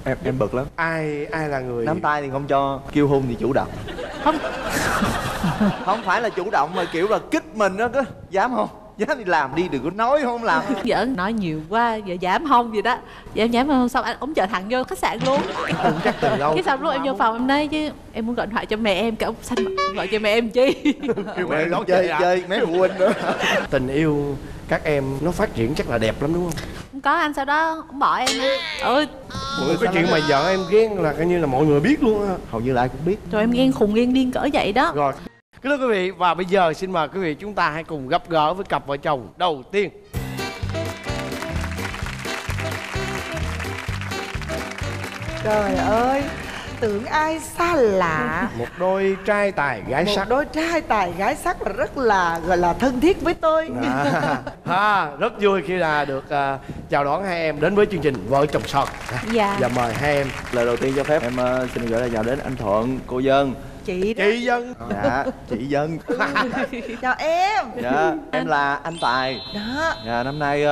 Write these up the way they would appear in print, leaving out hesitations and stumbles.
Em bực lắm. Ai là người nắm tay thì không cho, kêu hôn thì chủ động. Không. Không phải là chủ động mà kiểu là kích mình đó, có dám không? Dám thì làm đi, đừng có nói không làm. Giỡn, nói nhiều quá giờ giảm không gì đó. Giảm không xong anh ổng chờ thẳng vô khách sạn luôn. Cũng chắc từ lâu. Cái xong lúc em vô phòng em nói chứ em muốn gọi điện thoại cho mẹ em, cái ông xanh mặt gọi cho mẹ em chi. Kêu mẹ đón chơi mấy phụ huynh nữa. Tình yêu các em nó phát triển chắc là đẹp lắm đúng không? Không có anh, sau đó ông bỏ em á. Ôi Cái chuyện mà vợ em ghen là coi như là mọi người biết luôn á. Hầu như là ai cũng biết. rồi em ghen khùng ghen điên cỡ vậy đó. Rồi, kính thưa quý vị, và bây giờ xin mời quý vị chúng ta hãy cùng gặp gỡ với cặp vợ chồng đầu tiên. Trời ơi, tưởng ai xa lạ. Một đôi trai tài gái sắc. Một đôi trai tài gái sắc là rất là gọi là thân thiết với tôi. Rất vui khi là được chào đón hai em đến với chương trình Vợ Chồng Son. Dạ. Và mời hai em. Lời đầu tiên cho phép em xin gửi lời chào đến anh Thuận, cô Dân. Chị đó. Chị Dân. Dạ, chị Dân. Chào em. Dạ, em là anh Tài. Đó. Dạ, năm nay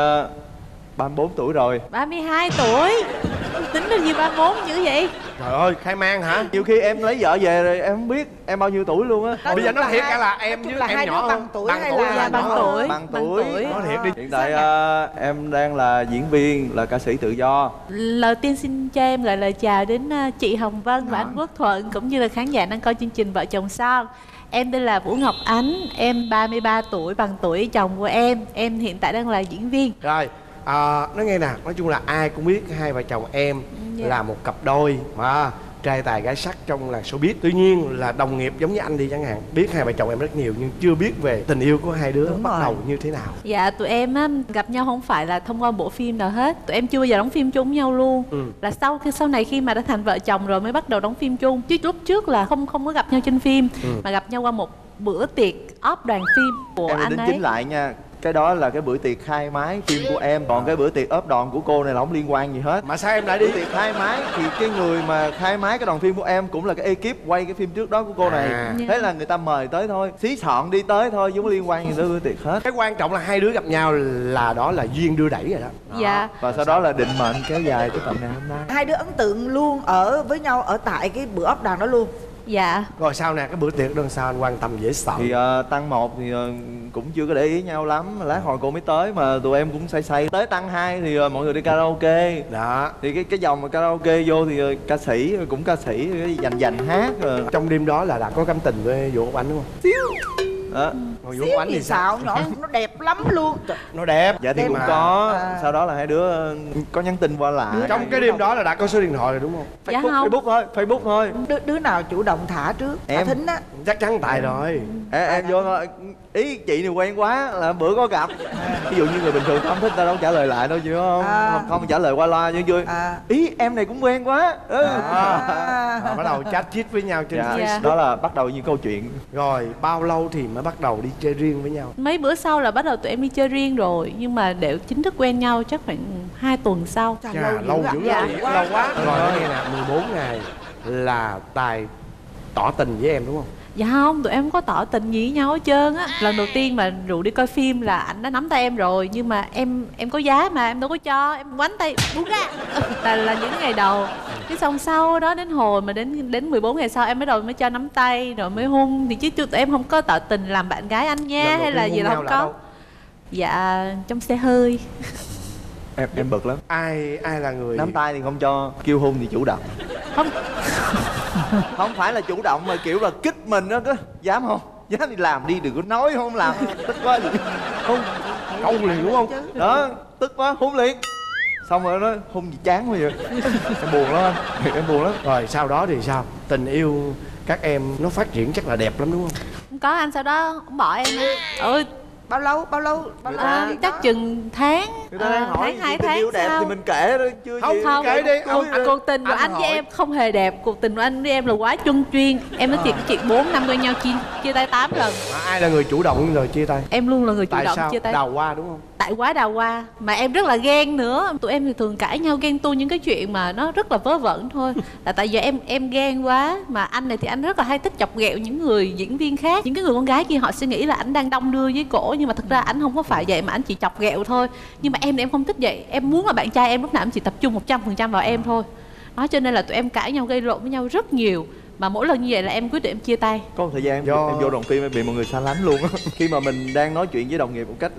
34 tuổi rồi. 32 tuổi. Tính là gì 34 dữ vậy? Trời ơi, khai mang hả? Nhiều khi em lấy vợ về rồi em không biết em bao nhiêu tuổi luôn á. Bây giờ nói thiệt là em với em nhỏ bằng không? tuổi hay tuổi là là bằng nhỏ tuổi? hơn. Bằng tuổi. Nói thiệt đi. Hiện tại em đang là diễn viên, là ca sĩ tự do. Lần đầu tiên xin cho em gửi lời chào đến chị Hồng Vân và anh Quốc Thuận, cũng như là khán giả đang coi chương trình Vợ Chồng Son. Em tên là Vũ Ngọc Ánh, em 33 tuổi, bằng tuổi chồng của em. Em hiện tại đang là diễn viên. Rồi, nói nghe nè, nói chung là ai cũng biết hai vợ chồng em Dạ. là một cặp đôi mà trai tài gái sắc trong làng showbiz. Tuy nhiên là đồng nghiệp giống như anh đi chẳng hạn, biết hai vợ chồng em rất nhiều nhưng chưa biết về tình yêu của hai đứa. Đúng bắt rồi. đầu như thế nào. Dạ, tụi em á, gặp nhau không phải là thông qua bộ phim nào hết. Tụi em chưa bao giờ đóng phim chung với nhau luôn. Là sau này khi mà đã thành vợ chồng rồi mới bắt đầu đóng phim chung. Chứ lúc trước là không có gặp nhau trên phim, mà gặp nhau qua một bữa tiệc off đoàn phim của Em anh đính ấy. chính lại nha, cái đó là cái bữa tiệc khai mái phim của em, còn cái bữa tiệc ốp đòn của cô này là không liên quan gì hết. Mà sao em lại đi? Bữa tiệc khai mái thì cái người mà khai mái cái đoàn phim của em cũng là cái ekip quay cái phim trước đó của cô này. Thế là người ta mời tới thôi, xí xọn đi tới thôi, chứ không liên quan gì tới bữa tiệc hết. Cái quan trọng là hai đứa gặp nhau là đó là duyên đưa đẩy rồi đó. Dạ. Và sau đó là định mệnh kéo dài tới tận ngày hôm nay. Hai đứa ấn tượng luôn ở với nhau ở tại cái bữa ốc đàn đó luôn. Dạ. Rồi sau nè, cái bữa tiệc đó sao anh quan tâm dễ sợ? Thì tăng 1 thì cũng chưa có để ý nhau lắm, lát hồi cô mới tới mà tụi em cũng say say. Tới tăng 2 thì mọi người đi karaoke. Đó. Thì cái dòng mà karaoke vô thì ca sĩ dành hát rồi. Trong đêm đó là đã có cảm tình với Vũ Ngọc Ánh đúng không? Đó. Còn Vũ Ngọc Ánh thì sao? nhỏ nó đẹp lắm luôn. Nó đẹp. Dạ thì Đẹp cũng mà. có. À. Sau đó là hai đứa có nhắn tin qua lại. Trong cái đêm đó là đã có số điện thoại rồi đúng không? Dạ không. Facebook thôi. Đứa nào chủ động thả trước? Em. Thính á. Chắc chắn Tài rồi. Em vô thôi. Ý chị này quen quá là bữa có gặp. Ví dụ như người bình thường không thích ta đâu trả lời lại đâu chứ không. Không trả lời qua loa như vui. Ý em này cũng quen quá. Bắt đầu chat chít với nhau trên Dạ. Facebook. Đó là bắt đầu những câu chuyện. Rồi bao lâu thì mới bắt đầu đi chơi riêng với nhau? Mấy bữa sau là bắt đầu tụi em đi chơi riêng rồi. Nhưng mà để chính thức quen nhau chắc khoảng 2 tuần sau. Chà, lâu dữ Dạ. rồi. Lâu quá. Rồi nói nghe nè, 14 ngày là Tài tỏ tình với em đúng không? Dạ không, tụi em không có tỏ tình gì với nhau hết trơn á. Lần đầu tiên mà rủ đi coi phim là anh đã nắm tay em rồi. Nhưng mà em có giá mà em đâu có cho. Em quánh tay buông ra. Là những ngày đầu. Cái xong sau đó đến hồi mà đến 14 ngày sau em mới cho nắm tay rồi mới hôn. Thì chứ tụi em không có tỏ tình làm bạn gái anh nha hay là gì là không có. Dạ trong xe hơi. Em bực lắm. Ai là người nắm tay thì không cho, kêu hôn thì chủ động. Không. Không phải là chủ động mà kiểu là kích mình đó, có dám không? Dám thì làm đi, đừng có nói không làm. Tức quá gì hôn. Câu liền đúng không? Đó, tức quá hôn liền. Xong rồi nó hôn gì chán quá vậy. Em buồn lắm anh. Em buồn lắm. Rồi sau đó thì sao? Tình yêu các em nó phát triển chắc là đẹp lắm đúng không? Không có anh, sau đó ông bỏ em á. Ôi Bao lâu chắc chừng tháng, Người ta đang hỏi tháng 2 tình tháng yêu đẹp sau. thì mình kể đó chứ. Không, gì. Không, kể đi. cuộc tình của anh với em không hề đẹp. Cuộc tình của anh với em là quá chung chuyên. Em nói thiệt, cái chuyện 4 năm quen nhau chia tay 8 lần. Ai là người chủ động rồi chia tay? Em luôn là người chủ Tại động sao? chia tay. Đào hoa đúng không? Tại quá đào hoa. Mà em rất là ghen nữa. Tụi em thì thường cãi nhau ghen tuông những cái chuyện mà nó rất là vớ vẩn thôi. Là tại giờ em ghen quá. Mà anh này thì anh rất là hay thích chọc ghẹo những người diễn viên khác. Những cái người con gái kia họ suy nghĩ là ảnh đang đong đưa với cổ, nhưng mà thực ra ảnh không có phải vậy, mà ảnh chỉ chọc ghẹo thôi. Nhưng mà em thì em không thích vậy. Em muốn là bạn trai em lúc nào cũng chỉ tập trung 100% vào em thôi. Đó cho nên là tụi em cãi nhau gây lộn với nhau rất nhiều. Mà mỗi lần như vậy là em quyết định em chia tay. Có một thời gian em vô đoàn phim em bị mọi người xa lánh luôn á. Khi mà mình đang nói chuyện với đồng nghiệp một cách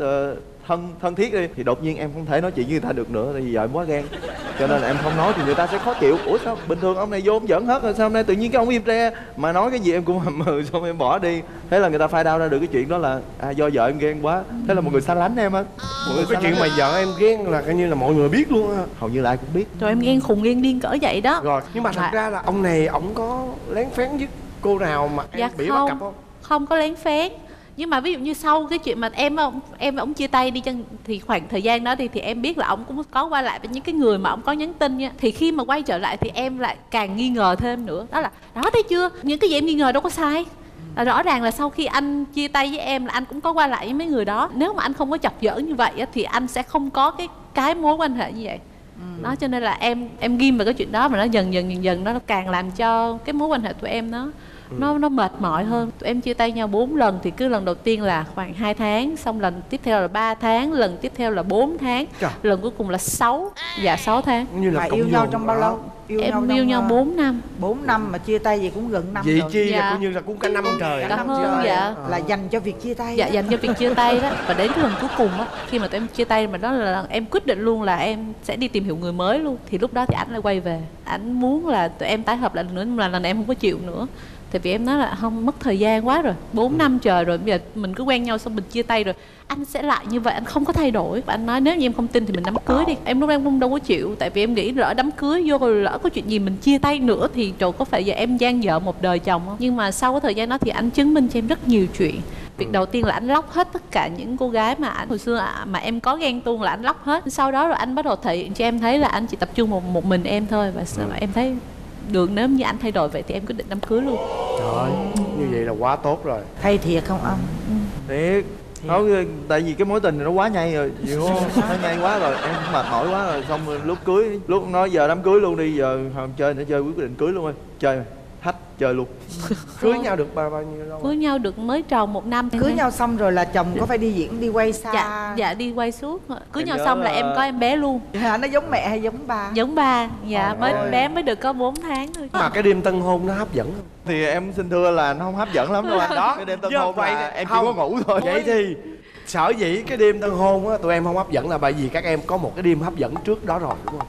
thân thiết đi, thì đột nhiên em không thể nói chuyện với người ta được nữa, thì giờ em quá ghen. Cho nên là em không nói thì người ta sẽ khó chịu. Ủa sao bình thường ông này vô ông giỡn hết rồi, sao hôm nay tự nhiên cái ông im re, mà nói cái gì em cũng hầm hừ, xong em bỏ đi. Thế là người ta find out ra được cái chuyện đó là do vợ em ghen quá. Thế là mọi người xa lánh em á. Cái chuyện mà vợ em ghen là coi như là mọi người biết luôn á. Hầu như là ai cũng biết. Rồi em ghen khùng ghen điên cỡ vậy đó. Rồi nhưng mà thật ra là ông này ổng có lén phén với cô nào mà em bị bắt cặp không? Không có lén phén. Nhưng mà ví dụ như sau cái chuyện mà em và ông chia tay đi chăng, thì khoảng thời gian đó thì em biết là ông cũng có qua lại với những cái người mà ông có nhắn tin nha. Thì khi mà quay trở lại thì em lại càng nghi ngờ thêm nữa. Đó là đó, thấy chưa, những cái gì em nghi ngờ đâu có sai. Rõ ràng là sau khi anh chia tay với em là anh cũng có qua lại với mấy người đó. Nếu mà anh không có chọc giỡn như vậy thì anh sẽ không có cái mối quan hệ như vậy. Đó cho nên là em ghim vào cái chuyện đó, mà nó dần nó càng làm cho cái mối quan hệ tụi em nó mệt mỏi hơn. Tụi em chia tay nhau 4 lần, thì cứ lần đầu tiên là khoảng 2 tháng, xong lần tiếp theo là 3 tháng, lần tiếp theo là 4 tháng, lần cuối cùng là 6 tháng. Như là yêu nhau trong bao lâu? Em yêu nhau 4 năm. 4 năm mà chia tay gì cũng gần 5 vậy rồi. chi là coi như là cũng cả năm trời. Cả hơn, dạ. Là dành cho việc chia tay. Dạ, dành cho việc chia tay đó. Và đến cái lần cuối cùng á, khi mà tụi em chia tay mà đó là em quyết định luôn là em sẽ đi tìm hiểu người mới luôn. Thì lúc đó thì ảnh lại quay về. Ảnh muốn là tụi em tái hợp lại lần nữa, nhưng mà lần này em không có chịu nữa. Tại vì em nói là không, mất thời gian quá rồi, 4 năm trời rồi, bây giờ mình cứ quen nhau xong mình chia tay rồi, anh sẽ lại như vậy, anh không có thay đổi. Và anh nói nếu như em không tin thì mình đám cưới đi. Em lúc đó em không đâu có chịu, tại vì em nghĩ lỡ đám cưới vô rồi lỡ có chuyện gì mình chia tay nữa thì trời, có phải giờ em gian vợ một đời chồng không? Nhưng mà sau cái thời gian đó thì anh chứng minh cho em rất nhiều chuyện. Việc đầu tiên là anh lóc hết tất cả những cô gái mà anh hồi xưa mà em có ghen tuông là anh lóc hết. Sau đó rồi anh bắt đầu thể hiện cho em thấy là anh chỉ tập trung một mình em thôi. Và em thấy được, nếu như anh thay đổi vậy thì em quyết định đám cưới luôn. Trời ơi, như vậy là quá tốt rồi. Thay thiệt không ông? Thiệt. Nói tại vì cái mối tình này nó quá nhây rồi, hiểu không? Nó nhây quá rồi, em mệt mỏi quá rồi. Xong rồi lúc cưới, lúc nói giờ đám cưới luôn đi, giờ không chơi nữa, chơi quyết định cưới luôn rồi. Chơi thách chơi luôn. Cưới nhau được bao nhiêu lâu? Cưới nhau được mới tròn 1 năm. Cưới nhau xong rồi là chồng có phải đi diễn, đi quay xa? Dạ đi quay suốt. Cưới Em nhau nhớ xong là là em có em bé luôn. Nó giống mẹ hay giống ba? Giống ba. Dạ, bé mới được có 4 tháng thôi. Mà cái đêm tân hôn nó hấp dẫn không? Thì em xin thưa là nó không hấp dẫn lắm đâu anh. Đó, cái đêm tân giờ hôn vậy là thì em chỉ không. có ngủ thôi. Vậy thì sở dĩ cái đêm tân hôn á tụi em không hấp dẫn là bởi vì các em có một cái đêm hấp dẫn trước đó rồi, đúng không?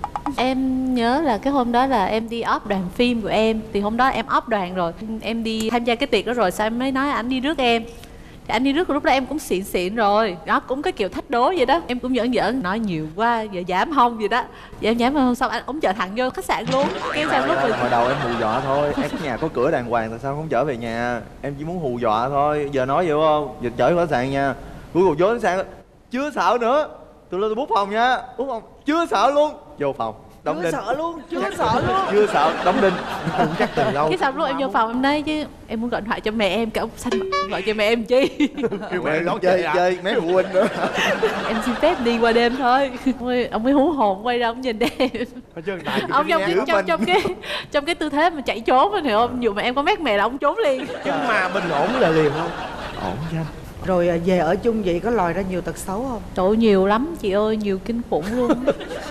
Em nhớ là cái hôm đó là em đi off đoàn phim của em. Thì hôm đó em off đoàn rồi, em đi tham gia cái tiệc đó rồi, sao em mới nói anh đi rước em. Thì anh đi rước, lúc đó em cũng xịn rồi. Đó cũng cái kiểu thách đố vậy đó. Em cũng giỡn nói nhiều quá, giờ giảm hông vậy đó. Giờ em giảm hông xong anh cũng chở thẳng vô khách sạn luôn. Cái sao lúc Hồi đầu em hù dọa thôi. Em nhà có cửa đàng hoàng, tại sao không chở về nhà? Em chỉ muốn hù dọa thôi. Giờ nói vậy không? Giờ chở khách sạn nha. Cuối cùng vô khách sạn chưa sợ nữa. Tôi lên tôi bút phòng nha. Bút phòng chưa sợ luôn. Vô phòng đóng Chưa đinh. sợ luôn, chưa sợ luôn. Chưa sợ, đóng đinh. Chắc từ lâu. cái xong lúc em vô phòng em nói chứ em muốn gọi điện thoại cho mẹ em, cái ông xanh mặt gọi cho mẹ em chi. Kêu Mẹ mẹ đón chơi chơi chơi mấy phụ huynh nữa. Em xin phép đi qua đêm thôi. Ông mới hú hồn quay ra ông nhìn em. Ông trong cái tư thế mà chạy trốn anh hiểu không? Dù mà em có mét mẹ là ông trốn liền. Nhưng mà bình ổn là liền không? Ổn chứ anh. Rồi về ở chung vậy có lòi ra nhiều tật xấu không? Trời ơi, nhiều lắm chị ơi, nhiều kinh khủng luôn.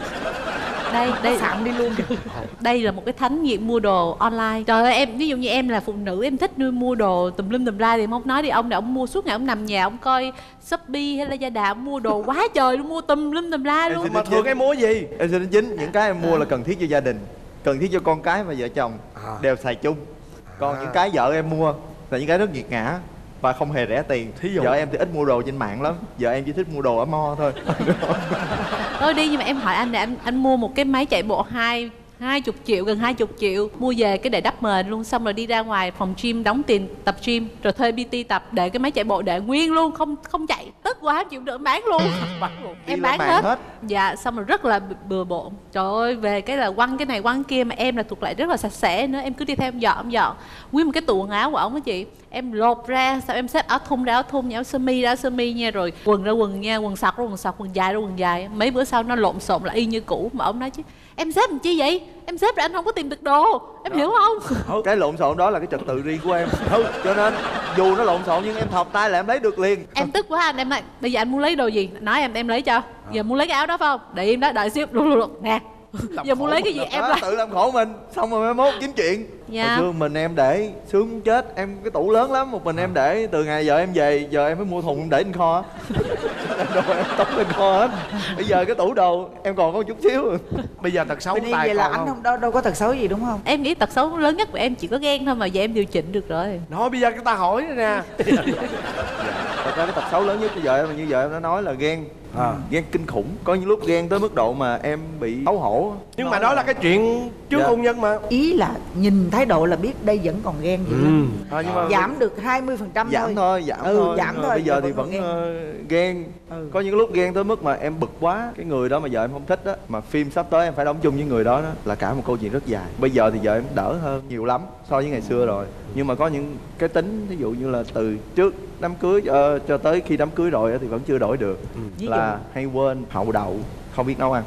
Đây Sạm đi luôn kìa. Đây là một cái thánh nghiện mua đồ online. Trời ơi, em ví dụ như em là phụ nữ, em thích mua đồ tùm lum tùm la thì em không nói đi. Ông này ông mua suốt ngày, ông nằm nhà ông coi Shopee hay là Lazada, ông mua đồ quá trời luôn, mua tùm lum tùm la luôn. Mà thường cái mua gì? Em xin chính những cái em mua là cần thiết cho gia đình, cần thiết cho con cái và vợ chồng đều xài chung. Còn những cái vợ em mua là những cái rất nghiệt ngã và không hề rẻ tiền. Thí dụ vợ em thì ít mua đồ trên mạng lắm, vợ em chỉ thích mua đồ ở mall thôi. Thôi đi, nhưng mà em hỏi anh này, anh mua một cái máy chạy bộ 20 triệu, gần 20 triệu, mua về cái để đắp mền luôn, xong rồi đi ra ngoài phòng gym đóng tiền tập gym, rồi thuê PT tập, để cái máy chạy bộ để nguyên luôn, không chạy, tức quá em chịu được bán luôn. Em bán hết. Dạ, xong rồi rất là bừa bộn. Trời ơi, về cái là quăng cái này quăng kia, mà em là thuộc lại rất là sạch sẽ nữa, em cứ đi theo em dọn nguyên một cái tủ quần áo của ổng á chị. Em lột ra, sao em xếp áo thun ra áo thun, áo sơ mi ra áo sơ mi nha, rồi quần ra quần nha, quần sọc ra quần sọc, quần dài ra quần dài. Mấy bữa sau nó lộn xộn là y như cũ, mà ông nói chứ em xếp làm chi vậy? Em xếp rồi anh không có tìm được đồ, em hiểu không? Cái lộn xộn đó là cái trật tự riêng của em. Cho nên dù nó lộn xộn nhưng em thọc tay là em lấy được liền. Em tức quá anh, em nói bây giờ anh muốn lấy đồ gì nói em lấy cho. Giờ muốn lấy cái áo đó phải không? Để im đó, đợi xíu. Nè, Giờ muốn lấy cái gì em làm. tự làm khổ mình xong rồi mai mốt kiếm chuyện. Dạ. Hồi xưa mình em để sướng muốn chết, em cái tủ lớn lắm, một mình em để từ ngày vợ em về giờ em mới mua thùng em để trên kho. Đồ em tống lên kho hết. Bây giờ cái tủ đồ em còn có một chút xíu. Bây giờ tật xấu Bên Yên Tài vậy là còn anh không? đâu có tật xấu gì đúng không? Em nghĩ tật xấu lớn nhất của em chỉ có ghen thôi, mà giờ em điều chỉnh được rồi. Nói bây giờ người ta hỏi nữa nè. Thật ra cái tật xấu lớn nhất của vợ em là như vợ em đã nói là ghen. Ghen kinh khủng. Có những lúc ghen tới mức độ mà em bị xấu hổ. Nhưng mà đó là cái chuyện trước Dạ. hôn nhân mà. Ý là nhìn thái độ là biết đây vẫn còn ghen gì lắm. Nhưng mà Giảm được 20% giảm thôi, giảm thôi. giảm Nhưng mà thôi. bây giờ thì còn vẫn ghen. Có những lúc ghen tới mức mà em bực quá, cái người đó mà vợ em không thích đó, mà phim sắp tới em phải đóng chung với người đó, là cả một câu chuyện rất dài. Bây giờ thì vợ em đỡ hơn nhiều lắm so với ngày xưa rồi. Nhưng mà có những cái tính, ví dụ như là từ trước đám cưới cho tới khi đám cưới rồi thì vẫn chưa đổi được. Là hay quên, hậu đậu, không biết nấu ăn.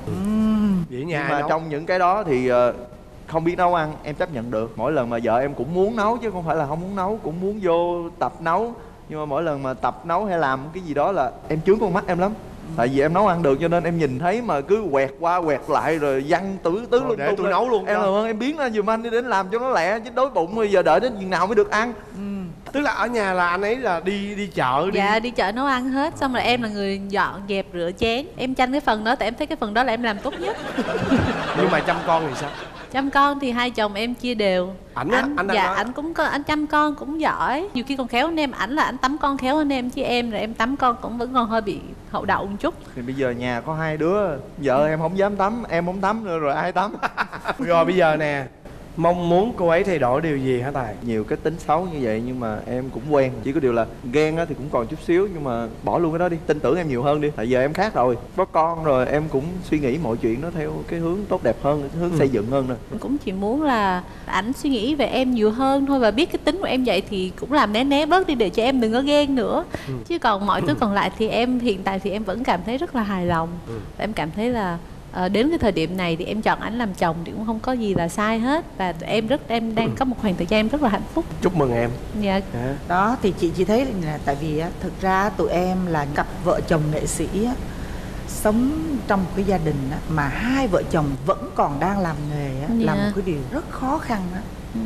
Vậy nhà Nhưng mà nấu. trong những cái đó thì không biết nấu ăn em chấp nhận được. Mỗi lần mà vợ em cũng muốn nấu chứ không phải là không muốn nấu, cũng muốn vô tập nấu. Nhưng mà mỗi lần mà tập nấu hay làm cái gì đó là em chướng con mắt em lắm. Tại vì em nấu ăn được cho nên em nhìn thấy mà cứ quẹt qua quẹt lại rồi văng tứ lung để tung tôi lên. nấu luôn Em cho. làm ơn em biến ra giùm anh đi đến làm cho nó lẹ chứ đói bụng bây giờ đợi đến chừng nào mới được ăn. Tức là ở nhà là anh ấy là đi chợ đi. Dạ đi chợ nấu ăn hết. Xong rồi em là người dọn dẹp rửa chén. Em tranh cái phần đó tại em thấy cái phần đó là em làm tốt nhất. Nhưng mà chăm con thì sao? Chăm con thì hai chồng em chia đều. Ảnh á, anh đang dạ nói. ảnh cũng có, anh chăm con cũng giỏi. Nhiều khi còn khéo hơn em. Ảnh là anh tắm con khéo hơn em, chứ em rồi em tắm con cũng vẫn còn hơi bị hậu đậu một chút. Thì bây giờ nhà có hai đứa, vợ em không dám tắm, em không tắm nữa rồi ai tắm. Rồi bây giờ nè, mong muốn cô ấy thay đổi điều gì hả Tài? Nhiều cái tính xấu như vậy nhưng mà em cũng quen. Chỉ có điều là ghen á thì cũng còn chút xíu, nhưng mà bỏ luôn cái đó đi, tin tưởng em nhiều hơn đi. Tại giờ em khác rồi, có con rồi, em cũng suy nghĩ mọi chuyện nó theo cái hướng tốt đẹp hơn, cái hướng xây dựng hơn nè. Cũng chỉ muốn là ảnh suy nghĩ về em nhiều hơn thôi, và biết cái tính của em vậy thì cũng làm né né bớt đi để cho em đừng có ghen nữa. Chứ còn mọi thứ còn lại thì em hiện tại thì em vẫn cảm thấy rất là hài lòng. Em cảm thấy là đến cái thời điểm này thì em chọn ảnh làm chồng thì cũng không có gì là sai hết, và em đang có một khoảng thời gian em rất là hạnh phúc. Chúc mừng em. Dạ. Đó thì chị thấy là tại vì á, thực ra tụi em là cặp vợ chồng nghệ sĩ á, sống trong một cái gia đình á, mà hai vợ chồng vẫn còn đang làm nghề á, là một cái điều rất khó khăn á.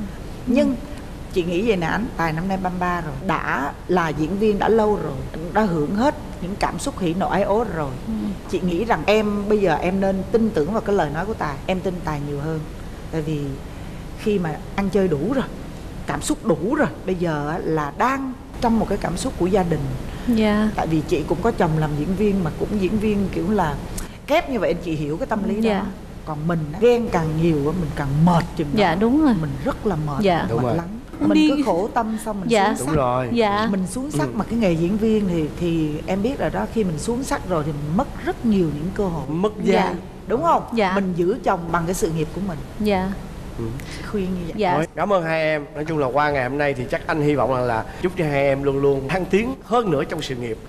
Nhưng chị nghĩ vậy nè, anh Tài năm nay 33 rồi, đã là diễn viên đã lâu rồi, đã hưởng hết những cảm xúc hỉ nộ ái ố rồi. Chị nghĩ rằng em bây giờ em nên tin tưởng vào cái lời nói của Tài, em tin Tài nhiều hơn. Tại vì khi mà ăn chơi đủ rồi, cảm xúc đủ rồi, bây giờ á, là đang trong một cái cảm xúc của gia đình. Dạ. Tại vì chị cũng có chồng làm diễn viên, mà cũng diễn viên kiểu là kép như vậy, chị hiểu cái tâm lý đó. Còn mình á, ghen càng nhiều á, mình càng mệt chừng đó. Dạ đúng rồi. Mình rất là mệt, Đúng mệt rồi. lắm. Mình cứ khổ tâm xong mình xuống sắc. Đúng rồi. Dạ. Mình xuống sắc mà cái nghề diễn viên thì em biết rồi đó, khi mình xuống sắc rồi thì mình mất rất nhiều những cơ hội. Mất da. Dạ. Đúng không? Dạ. Mình giữ chồng bằng cái sự nghiệp của mình. Dạ. Khuyên như vậy. Dạ. Thôi, cảm ơn hai em. Nói chung là qua ngày hôm nay thì chắc anh hy vọng là chúc cho hai em luôn luôn thăng tiến hơn nữa trong sự nghiệp.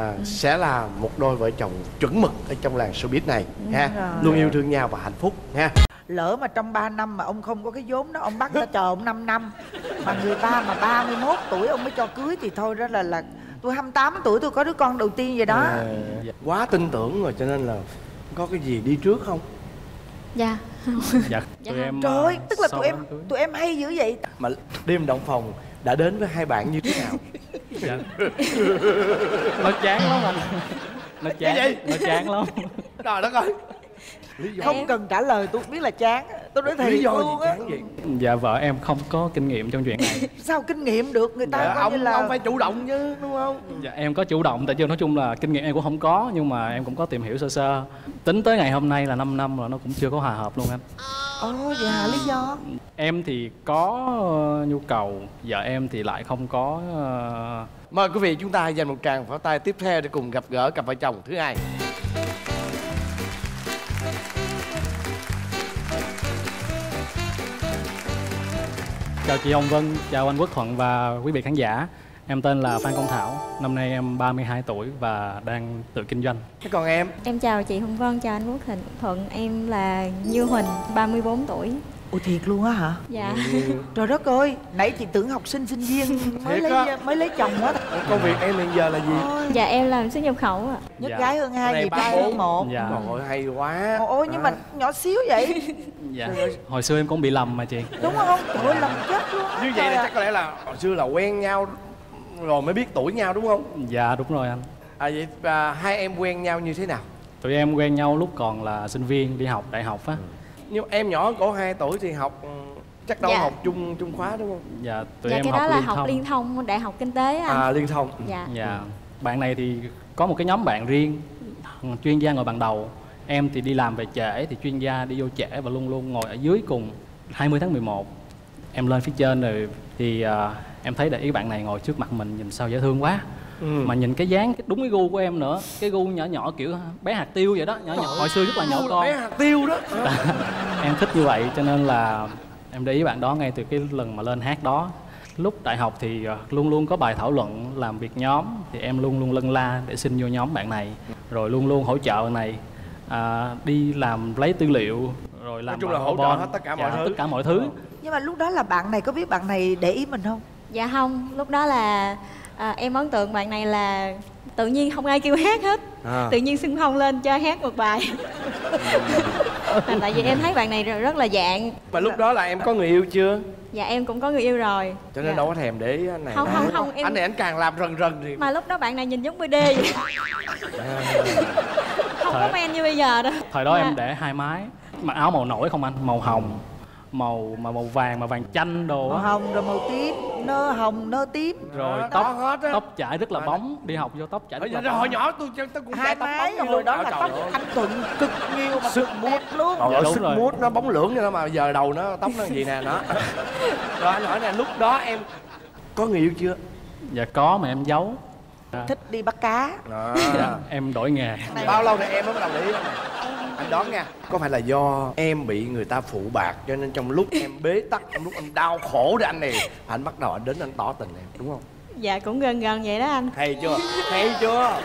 Sẽ là một đôi vợ chồng chuẩn mực ở trong làng showbiz này ha. rồi. Luôn yêu thương nhau và hạnh phúc ha. Lỡ mà trong 3 năm mà ông không có cái vốn đó, ông bắt ta chờ ông 5 năm, mà người ta mà 31 tuổi ông mới cho cưới thì thôi, đó là tôi 28 tuổi tôi có đứa con đầu tiên vậy đó. Quá tin tưởng rồi cho nên là có cái gì đi trước không? Dạ. Dạ, tụi em Trời ơi, tức là sau tụi em đám cưới. tụi em hay dữ vậy. Mà đêm động phòng đã đến với hai bạn như thế nào? Dạ. Nó chán lắm anh. Nó chán. Cái gì? Nó chán lắm. Trời đất ơi. Lý do, Không cần trả lời, tôi biết là chán. Tôi nói lý thiệt do gì luôn á. chán vậy? Dạ vợ em không có kinh nghiệm trong chuyện này. Sao kinh nghiệm được, người ta Dạ, coi như là ông phải chủ động chứ đúng không? Dạ em có chủ động, tại chứ nói chung là kinh nghiệm em cũng không có, nhưng mà em cũng có tìm hiểu sơ sơ. Tính tới ngày hôm nay là 5 năm rồi nó cũng chưa có hòa hợp luôn anh. Ồ vậy hả, lý do? Em thì có nhu cầu, vợ em thì lại không có. Mời quý vị chúng ta dành một tràng pháo tay tiếp theo để cùng gặp gỡ cặp vợ chồng thứ hai. Chào chị Hồng Vân, chào anh Quốc Thuận và quý vị khán giả. Em tên là Phan Công Thảo, năm nay em 32 tuổi và đang tự kinh doanh. Thế còn em? Em chào chị Hồng Vân, chào anh Quốc Thuận. Em là Như Huỳnh, 34 tuổi. Ủa thiệt luôn á hả? Dạ. Trời đất ơi, nãy chị tưởng học sinh sinh viên mới lấy chồng á. Công việc em hiện giờ là gì? Ôi, Dạ em làm xuất nhập khẩu ạ. nhất Dạ. gái hơn hai, Này gì ba trai bốn. hơn một. Dạ. Trời ơi, hay quá. Ôi nhưng mà nhỏ xíu vậy. Dạ. Hồi xưa em cũng bị lầm mà chị. Đúng không? Trời ơi, lầm chết luôn á. Như vậy là chắc có lẽ là hồi xưa là quen nhau rồi mới biết tuổi nhau đúng không? Dạ đúng rồi anh. Vậy hai em quen nhau như thế nào? Tụi em quen nhau lúc còn là sinh viên đi học đại học á. Nhưng em nhỏ hơn cổ 2 tuổi thì học chắc đâu Dạ. học chung khóa đúng không? Dạ tụi Dạ em cái học đó là liên học thông. liên thông đại học kinh tế á anh. Liên thông. Dạ. Dạ. Bạn này thì có một cái nhóm bạn riêng, chuyên gia ngồi bàn đầu. Em thì đi làm về trễ thì chuyên gia đi vô trễ và luôn luôn ngồi ở dưới cùng. 20 tháng 11 em lên phía trên rồi thì em thấy để ý bạn này ngồi trước mặt mình nhìn sao dễ thương quá. Mà nhìn cái dáng đúng cái gu của em nữa, cái gu nhỏ nhỏ kiểu bé hạt tiêu vậy đó, nhỏ nhỏ hồi xưa rất là nhỏ con. Bé hạt tiêu đó. Em thích như vậy cho nên là em để ý bạn đó ngay từ cái lần mà lên hát đó. Lúc đại học thì luôn luôn có bài thảo luận làm việc nhóm thì em luôn luôn lân la để xin vô nhóm bạn này, rồi luôn luôn hỗ trợ bạn này đi làm lấy tư liệu rồi làm Nói chung là bài hỗ trợ PowerPoint. hết tất cả Dạ, mọi thứ. tất cả mọi thứ. Nhưng mà lúc đó là bạn này có biết bạn này để ý mình không? Dạ không, lúc đó là em ấn tượng bạn này là tự nhiên không ai kêu hát hết. Tự nhiên xưng phong lên cho hát một bài. Tại vì em thấy bạn này rất là dạng. Mà lúc đó là em có người yêu chưa? Dạ em cũng có người yêu rồi. Cho nên Dạ. đâu có thèm để ý anh này. Không, em... Anh này anh càng làm rần rần thì Mà lúc đó bạn này nhìn giống BD vậy. Không có men như bây giờ đâu. Thời đó Mà- em để hai mái, mặc áo màu nổi không anh, màu hồng, màu vàng mà vàng chanh đồ Màu á, hồng rồi màu tím, nơ hồng nơ tím. rồi đó tóc hết á. tóc chải rất là bóng, đi học vô tóc chải rất là Hồi bóng. nhỏ tôi cũng Hai chải tóc mái bóng rồi như hồi luôn. đó là tóc anh Thuận cực nhiều mà Sức đẹp luôn. Trời Dạ, ơi, đúng sức rồi. mút nó bóng lưỡng vậy đó mà giờ đầu nó tóc nó gì nè nó. Rồi anh hỏi nè, lúc đó em có người yêu chưa? Dạ có mà em giấu. Thích đi bắt cá. Dạ, em đổi nghề. Bao lâu rồi em mới bắt đầu để ý anh này? Anh đoán nha, có phải là do em bị người ta phụ bạc cho nên trong lúc em bế tắc, trong lúc em đau khổ để anh này, anh bắt đầu anh đến anh tỏ tình em, đúng không? Dạ cũng gần gần vậy đó anh. Hay chưa? Hay chưa?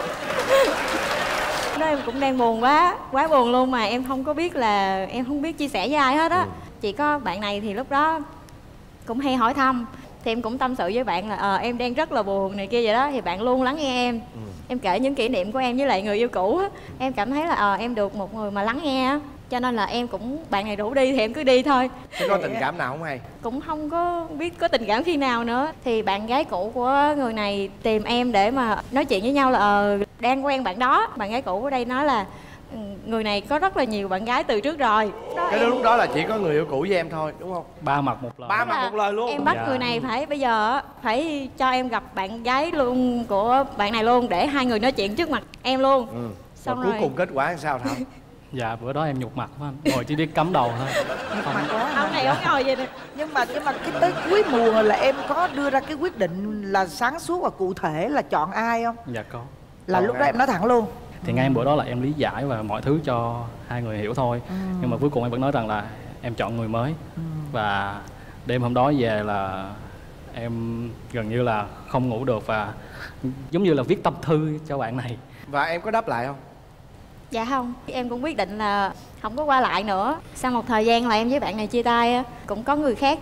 Đó em cũng đang buồn quá buồn luôn mà em không có biết là em không biết chia sẻ với ai hết á. Chỉ có bạn này thì lúc đó cũng hay hỏi thăm thì em cũng tâm sự với bạn là em đang rất là buồn này kia vậy đó thì bạn luôn lắng nghe em. Em kể những kỷ niệm của em với lại người yêu cũ á, em cảm thấy là em được một người mà lắng nghe á, cho nên là em cũng bạn này rủ đi thì em cứ đi thôi. Thế có tình cảm nào không hay? Cũng không có biết có tình cảm khi nào nữa. Thì bạn gái cũ của người này tìm em để mà nói chuyện với nhau là đang quen bạn đó. Bạn gái cũ ở đây nói là người này có rất là nhiều bạn gái từ trước rồi. Cái lúc đó là chỉ có người yêu cũ với em thôi, đúng không? Ba mặt một lời. Ba mặt một lời luôn. Em bắt Dạ. người này phải bây giờ á, phải cho em gặp bạn gái luôn của bạn này luôn để hai người nói chuyện trước mặt em luôn. Và Xong cuối rồi cùng kết quả làm sao Thảo? Dạ bữa đó em nhục mặt quá anh, ngồi chỉ biết cắm đầu thôi. Mặt quá. ông này ông ngồi vậy nè. Nhưng mà cái tới cuối mùa là em có đưa ra cái quyết định là sáng suốt và cụ thể là chọn ai không? Dạ có. Là Chọn lúc đó ai? em nói thẳng luôn. Thì ngay bữa đó là em lý giải và mọi thứ cho hai người hiểu thôi. Nhưng mà cuối cùng em vẫn nói rằng là em chọn người mới. Và đêm hôm đó về là em gần như là không ngủ được và giống như là viết tâm thư cho bạn này. Và em có đáp lại không? Dạ không, em cũng quyết định là không có qua lại nữa. Sau một thời gian là em với bạn này chia tay á, cũng có người khác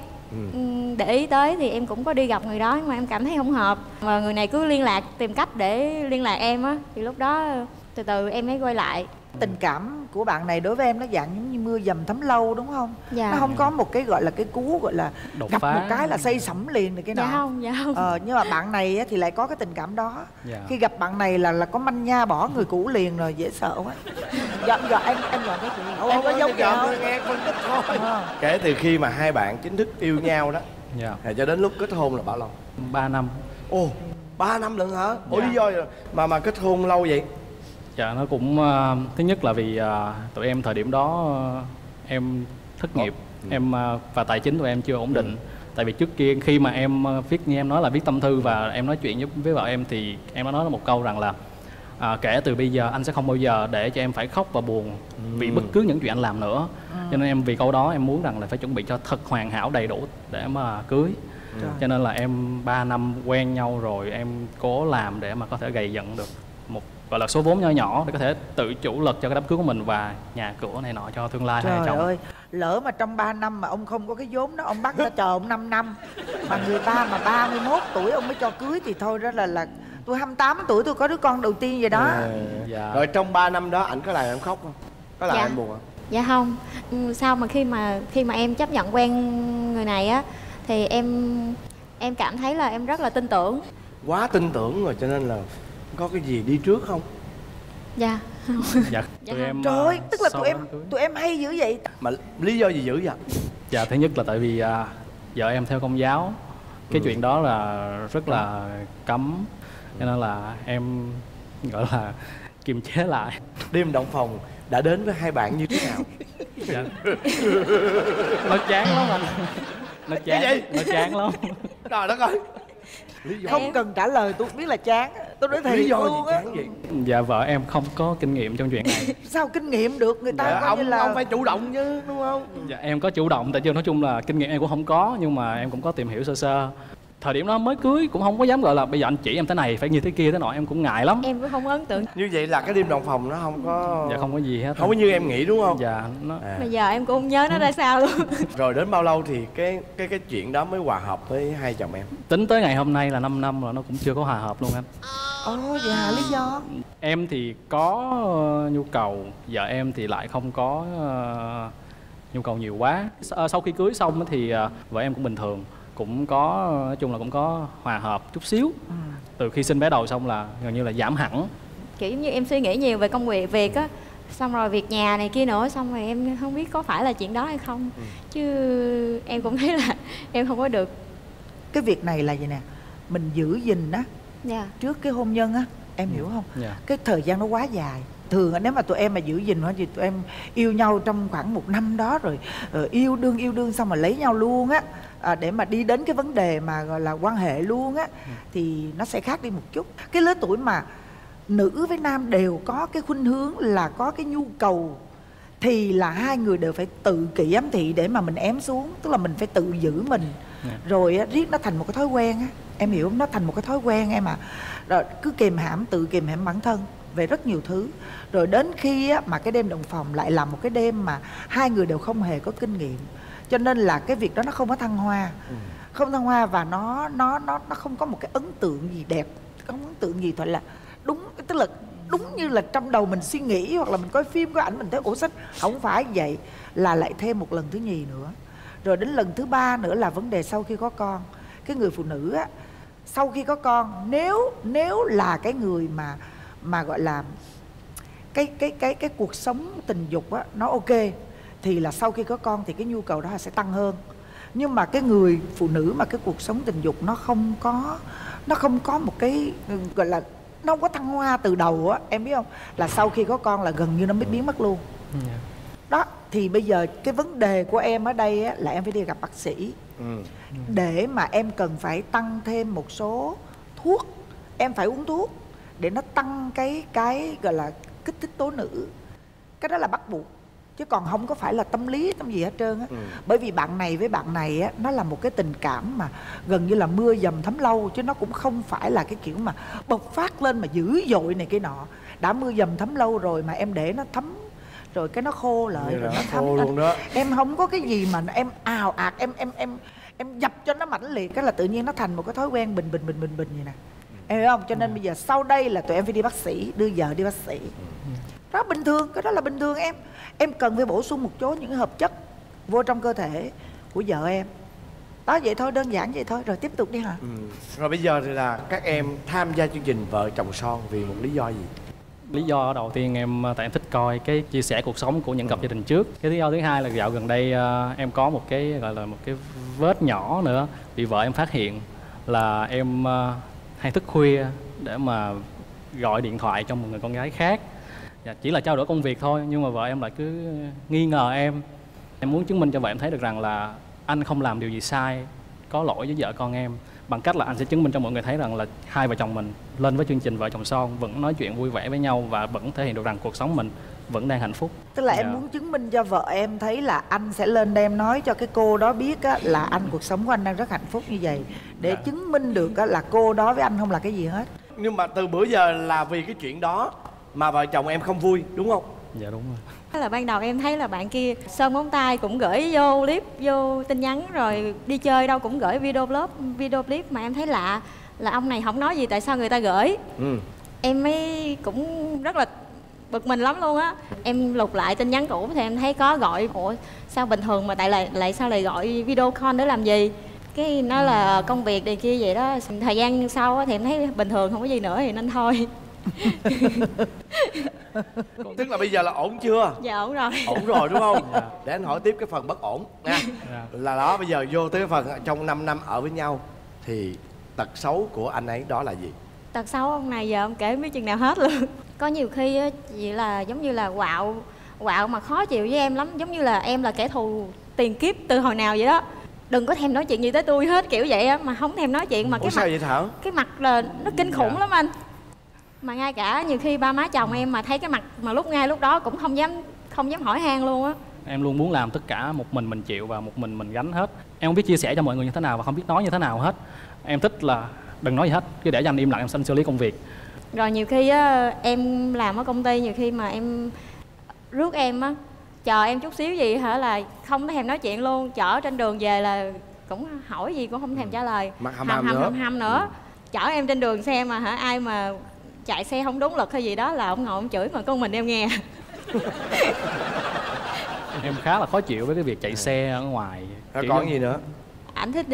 để ý tới thì em cũng có đi gặp người đó nhưng mà em cảm thấy không hợp. Và người này cứ liên lạc, tìm cách để liên lạc em á, thì lúc đó từ từ em mới quay lại. Tình cảm của bạn này đối với em nó dạng giống như mưa dầm thấm lâu đúng không? Dạ. Nó không có một cái gọi là cái cú gọi là Đột gặp phá. một cái là xây sẩm liền được cái Dạ nào. không, dạ không. Nhưng mà bạn này á, thì lại có cái tình cảm đó. Dạ. Khi gặp bạn này là có manh nha bỏ người cũ liền rồi, dễ sợ quá. Dạ em dọn cái chuyện. Em có giống vậy không? Nghe phân tích thôi. Kể từ khi mà hai bạn chính thức yêu nhau đó Dạ. thì cho đến lúc kết hôn là bao lâu? 3 năm. Ồ, 3 năm lận hả? Ủa Dạ. lý do gì mà kết hôn lâu vậy? Dạ nó cũng thứ nhất là vì tụi em thời điểm đó em thất nghiệp, em và tài chính tụi em chưa ổn định. Tại vì trước kia khi mà em viết như em nói là viết tâm thư và em nói chuyện với vợ em thì em đã nói là một câu rằng là kể từ bây giờ anh sẽ không bao giờ để cho em phải khóc và buồn vì bất cứ những chuyện anh làm nữa. Cho nên em vì câu đó em muốn rằng là phải chuẩn bị cho thật hoàn hảo đầy đủ để mà cưới. Cho nên là em 3 năm quen nhau rồi em cố làm để mà có thể gầy dựng được một gọi là số vốn nhỏ nhỏ để có thể tự chủ lực cho cái đám cưới của mình và nhà cửa này nọ cho tương lai hai vợ Trời chồng. ơi, lỡ mà trong 3 năm mà ông không có cái vốn đó, ông bắt ta chờ ông 5 năm. Mà người ta mà 31 tuổi ông mới cho cưới thì thôi đó là tôi 28 tuổi tôi có đứa con đầu tiên vậy đó. Dạ. Rồi trong 3 năm đó ảnh có làm em khóc không? Có làm Dạ. em buồn không? Dạ không. Sau mà khi mà em chấp nhận quen người này á thì em cảm thấy là em rất là tin tưởng. Quá tin tưởng rồi cho nên là có cái gì đi trước không? Dạ. Dạ. Dạ Tụi em Trời ơi, tức là sau tụi em đám cưới. tụi em hay dữ vậy. Mà lý do gì dữ vậy? Dạ, thứ nhất là tại vì vợ em theo Công giáo, cái chuyện đó là rất là cấm, cho nên là em gọi là kiềm chế lại. Đêm động phòng đã đến với hai bạn như thế nào? Dạ. Nó chán lắm anh. Nó Cái gì? chán lắm. Trời đất ơi. Lý do Không cần trả lời tôi biết là chán. Tôi nói thiệt lý do gì luôn á. chán vậy? Dạ, vợ em không có kinh nghiệm trong chuyện này. Sao kinh nghiệm được, người ta Dạ, coi như là ông phải chủ động chứ đúng không? Dạ, em có chủ động, tại chứ nói chung là kinh nghiệm em cũng không có, nhưng mà em cũng có tìm hiểu sơ sơ. Thời điểm đó mới cưới cũng không có dám gọi là bây giờ anh chỉ em thế này phải như thế kia thế nọ, em cũng ngại lắm. Em cũng không ấn tượng. Như vậy là cái đêm động phòng nó không có... Dạ, không có gì hết. Không có như em nghĩ đúng không? Dạ, nó Bây giờ em cũng không nhớ nó ra sao luôn. Rồi đến bao lâu thì cái chuyện đó mới hòa hợp với hai chồng em? tính tới ngày hôm nay là 5 năm rồi nó cũng chưa có hòa hợp luôn anh. Ồ vậy hả, lý do? Em thì có nhu cầu, vợ em thì lại không có nhu cầu nhiều quá. Sau khi cưới xong á thì vợ em cũng bình thường, cũng có nói chung là cũng có hòa hợp chút xíu. Từ khi sinh bé đầu xong là gần như là giảm hẳn. Kiểu giống như em suy nghĩ nhiều về công việc á, xong rồi việc nhà này kia nữa, xong rồi em không biết có phải là chuyện đó hay không. Chứ em cũng thấy là em không có được. Cái việc này là gì nè, mình giữ gìn á Dạ. trước cái hôn nhân á, em hiểu không? Dạ. Cái thời gian nó quá dài. Thường á, nếu mà tụi em mà giữ gìn thì tụi em yêu nhau trong khoảng 1 năm đó rồi yêu đương xong mà lấy nhau luôn á, để mà đi đến cái vấn đề mà gọi là quan hệ luôn á, thì nó sẽ khác đi một chút. Cái lứa tuổi mà nữ với nam đều có cái khuynh hướng là có cái nhu cầu thì là hai người đều phải tự kỷ ám thị để mà mình ém xuống, tức là mình phải tự giữ mình. Rồi á, riết nó thành một cái thói quen á, em hiểu không? Nó thành một cái thói quen em à. Rồi cứ tự kìm hãm bản thân về rất nhiều thứ. Rồi đến khi á, mà cái đêm động phòng lại là một cái đêm mà hai người đều không hề có kinh nghiệm, cho nên là cái việc đó nó không có thăng hoa. Không thăng hoa và nó không có một cái ấn tượng gì đẹp, không có ấn tượng gì thôi là đúng, tức là đúng như là trong đầu mình suy nghĩ, hoặc là mình coi phim coi ảnh mình thấy ủa sách không phải vậy, là lại thêm một lần thứ nhì nữa. Rồi đến lần thứ 3 nữa là vấn đề sau khi có con. Cái người phụ nữ á, sau khi có con, nếu là cái người mà gọi là cái cuộc sống tình dục á nó ok, thì là sau khi có con thì cái nhu cầu đó sẽ tăng hơn. Nhưng mà cái người phụ nữ mà cái cuộc sống tình dục nó không có một cái gọi là nó không có thăng hoa từ đầu á, em biết không, là sau khi có con là gần như nó mới biến mất luôn. Đó, thì bây giờ cái vấn đề của em ở đây á, là em phải đi gặp bác sĩ để mà em cần phải tăng thêm một số thuốc. Em phải uống thuốc để nó tăng cái gọi là kích thích tố nữ. Cái đó là bắt buộc, chứ còn không có phải là tâm lý tâm gì hết trơn á. Bởi vì bạn này với bạn này á, nó là một cái tình cảm mà gần như là mưa dầm thấm lâu, chứ nó cũng không phải là cái kiểu mà bộc phát lên mà dữ dội này kia nọ. Đã mưa dầm thấm lâu rồi mà em để nó thấm rồi cái nó khô lại rồi nó thấm luôn đó. Em không có cái gì mà em ào ạt em dập cho nó mãnh liệt, cái là tự nhiên nó thành một cái thói quen bình vậy nè. Em hiểu không? Cho nên bây giờ sau đây là tụi em phải đi bác sĩ, đưa vợ đi bác sĩ. Đó bình thường, cái đó là bình thường em cần phải bổ sung một số những hợp chất vô trong cơ thể của vợ em. Đó vậy thôi, đơn giản vậy thôi, rồi tiếp tục đi hả? Rồi bây giờ thì là các em tham gia chương trình Vợ Chồng Son vì một lý do gì? Lý do đầu tiên tại em thích coi cái chia sẻ cuộc sống của những cặp gia đình trước. Cái lý do thứ hai là dạo gần đây em có một cái gọi là một cái vết nhỏ nữa, bị vợ em phát hiện là em hay thức khuya để mà gọi điện thoại cho một người con gái khác. Chỉ là trao đổi công việc thôi, nhưng mà vợ em lại cứ nghi ngờ em. Em muốn chứng minh cho vợ em thấy được rằng là anh không làm điều gì sai, có lỗi với vợ con em, bằng cách là anh sẽ chứng minh cho mọi người thấy rằng là hai vợ chồng mình lên với chương trình Vợ Chồng Son vẫn nói chuyện vui vẻ với nhau và vẫn thể hiện được rằng cuộc sống mình vẫn đang hạnh phúc. Tức là em muốn chứng minh cho vợ em thấy là anh sẽ lên đây em nói cho cái cô đó biết á, là anh cuộc sống của anh đang rất hạnh phúc như vậy, để chứng minh được á, là cô đó với anh không là cái gì hết. Nhưng mà từ bữa giờ là vì cái chuyện đó mà vợ chồng em không vui đúng không? Dạ đúng rồi. Thế là ban đầu em thấy là bạn kia sơn móng tay cũng gửi vô clip, vô tin nhắn, rồi đi chơi đâu cũng gửi video clip mà em thấy lạ, là ông này không nói gì tại sao người ta gửi. Em mới cũng rất là bực mình lắm luôn á. Em lục lại tin nhắn cũ thì em thấy có gọi, ủa sao bình thường mà tại lại sao lại gọi video call để làm gì, cái nói là công việc này kia vậy đó. Thời gian sau thì em thấy bình thường không có gì nữa thì nên thôi. Tức là bây giờ là ổn chưa? Dạ ổn rồi. Ổn rồi đúng không? Để anh hỏi tiếp cái phần bất ổn nha. Là đó, bây giờ vô tới cái phần trong 5 năm ở với nhau thì tật xấu của anh ấy đó là gì? Tật xấu ông này giờ ông kể không biết chừng nào hết luôn. Có nhiều khi á, chị là giống như là quạo mà khó chịu với em lắm, giống như là em là kẻ thù tiền kiếp từ hồi nào vậy đó. Đừng có thèm nói chuyện gì tới tôi hết kiểu vậy á, mà không thèm nói chuyện mà cái sao mặt vậy Thảo? cái mặt là nó kinh khủng lắm anh. Mà ngay cả nhiều khi ba má chồng em mà thấy cái mặt mà ngay lúc đó cũng không dám hỏi han luôn á. Em luôn muốn làm tất cả một mình chịu và một mình gánh hết. Em không biết chia sẻ cho mọi người như thế nào và không biết nói như thế nào hết. Em thích là đừng nói gì hết, cứ để cho anh im lặng, em xử lý công việc. Rồi nhiều khi á, em làm ở công ty, nhiều khi mà em rước em á, chờ em chút xíu gì hả là không thèm nói chuyện luôn. Chở trên đường về là cũng hỏi gì cũng không thèm trả lời. Mặt hầm nữa. Chở em trên đường xe mà hả, ai mà chạy xe không đúng luật hay gì đó là ông ngồi ông chửi mà con mình em nghe. Em khá là khó chịu với cái việc chạy xe ở ngoài. Còn gì nữa? Ảnh thích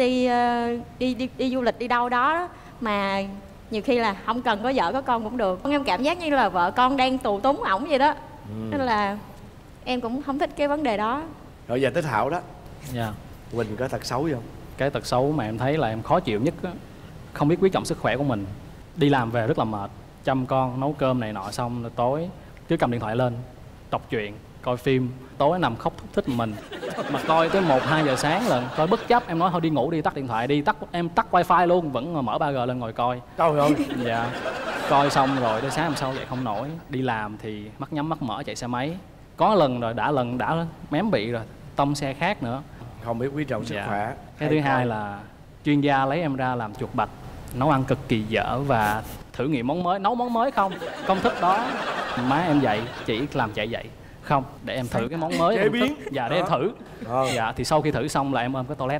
đi du lịch đi đâu đó mà nhiều khi là không cần có vợ có con cũng được. Em cảm giác như là vợ con đang tù túng ổng vậy đó. Nên là em cũng không thích cái vấn đề đó. Rồi giờ tới Thảo đó. Dạ. Quỳnh có tật xấu gì không? Cái tật xấu mà em thấy là em khó chịu nhất á, không biết quý trọng sức khỏe của mình. Đi làm về rất là mệt, chăm con, nấu cơm này nọ xong rồi tối cứ cầm điện thoại lên, đọc truyện, coi phim, tối nằm khóc thúc thích mình. Mà coi tới 1-2 giờ sáng lần, coi bất chấp em nói thôi đi ngủ đi, tắt điện thoại đi, em tắt wifi luôn, vẫn mở 3G lên ngồi coi. Trời ơi. Dạ. Coi xong rồi tới sáng hôm sau dậy không nổi. Đi làm thì mắt nhắm mắt mở chạy xe máy. Có lần rồi đã mém bị rồi, tông xe khác nữa. Không biết quý trọng sức khỏe. Cái thứ hai là chuyên gia lấy em ra làm chuột bạch, nấu ăn cực kỳ dở và thử nghiệm món mới. Nấu món mới không, công thức đó má em dạy chỉ làm chạy vậy không, để em thử cái món mới chế biến. Dạ để em thử. Dạ thì sau khi thử xong là em ôm cái toilet.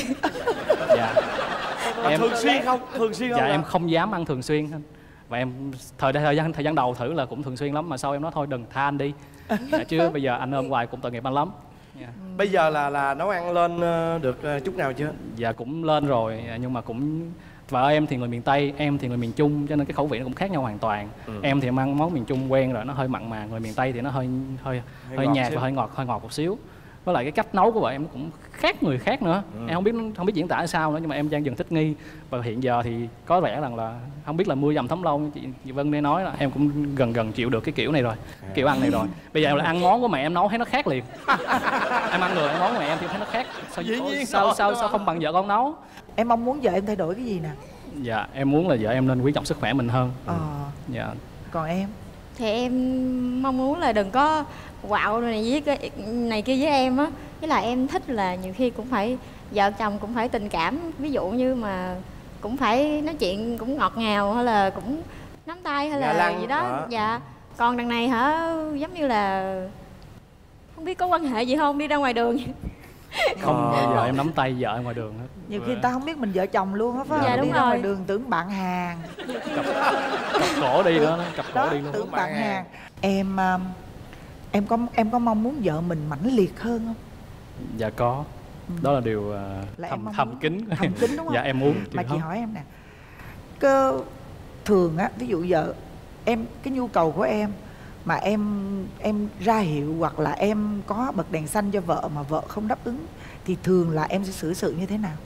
Dạ em thường xuyên không dạ em không dám ăn thường xuyên. Và em thời gian đầu thử là cũng thường xuyên lắm, mà sau em nói thôi đừng tha anh đi. Dạ, chứ bây giờ anh ôm hoài cũng tội nghiệp anh lắm. Bây giờ là nấu ăn lên được chút nào chưa? Dạ cũng lên rồi, nhưng mà cũng vợ em thì người miền Tây, em thì người miền Trung, cho nên cái khẩu vị nó cũng khác nhau hoàn toàn. Em thì em ăn món miền Trung quen rồi, nó hơi mặn mà người miền Tây thì nó hơi nhạt và hơi ngọt một xíu. Với lại cái cách nấu của vợ em cũng khác người khác nữa. Em không biết diễn tả sao nữa, nhưng mà em đang dần thích nghi. Và hiện giờ thì có vẻ rằng là không biết là mưa dầm thấm lâu, chị Vân đây nói là em cũng gần chịu được cái kiểu này rồi, kiểu ăn này rồi. Bây giờ em là ăn món của mẹ em nấu thấy nó khác liền. Em ăn được món của mẹ em thì thấy nó khác. Sao không bằng vợ con nấu? Em mong muốn vợ em thay đổi cái gì nè? Dạ em muốn là vợ em nên quý trọng sức khỏe mình hơn. Dạ. Còn em? Thì em mong muốn là đừng có quạo này kia với em á. Với lại em thích là nhiều khi cũng phải vợ chồng cũng phải tình cảm, ví dụ như mà cũng phải nói chuyện cũng ngọt ngào, hay là cũng nắm tay hay là gì đó. Dạ. Còn đằng này hả, giống như là không biết có quan hệ gì không, đi ra ngoài đường không bao giờ em nắm tay vợ em ngoài đường hết. Nhiều khi người ta không biết mình vợ chồng luôn á, phải không? Dạ, đúng đi ra rồi. ngoài đường tưởng bạn hàng, cặp cổ đi nữa, cặp cổ đi luôn. tưởng bạn hàng. Em có mong muốn vợ mình mãnh liệt hơn không? Dạ có. Đó là điều thầm kín. Thầm kín đúng không? Dạ em muốn. Mà chị hỏi em nè, thường á, ví dụ giờ em cái nhu cầu của em mà em ra hiệu hoặc là em có bật đèn xanh cho vợ mà vợ không đáp ứng thì thường là em sẽ xử sự như thế nào?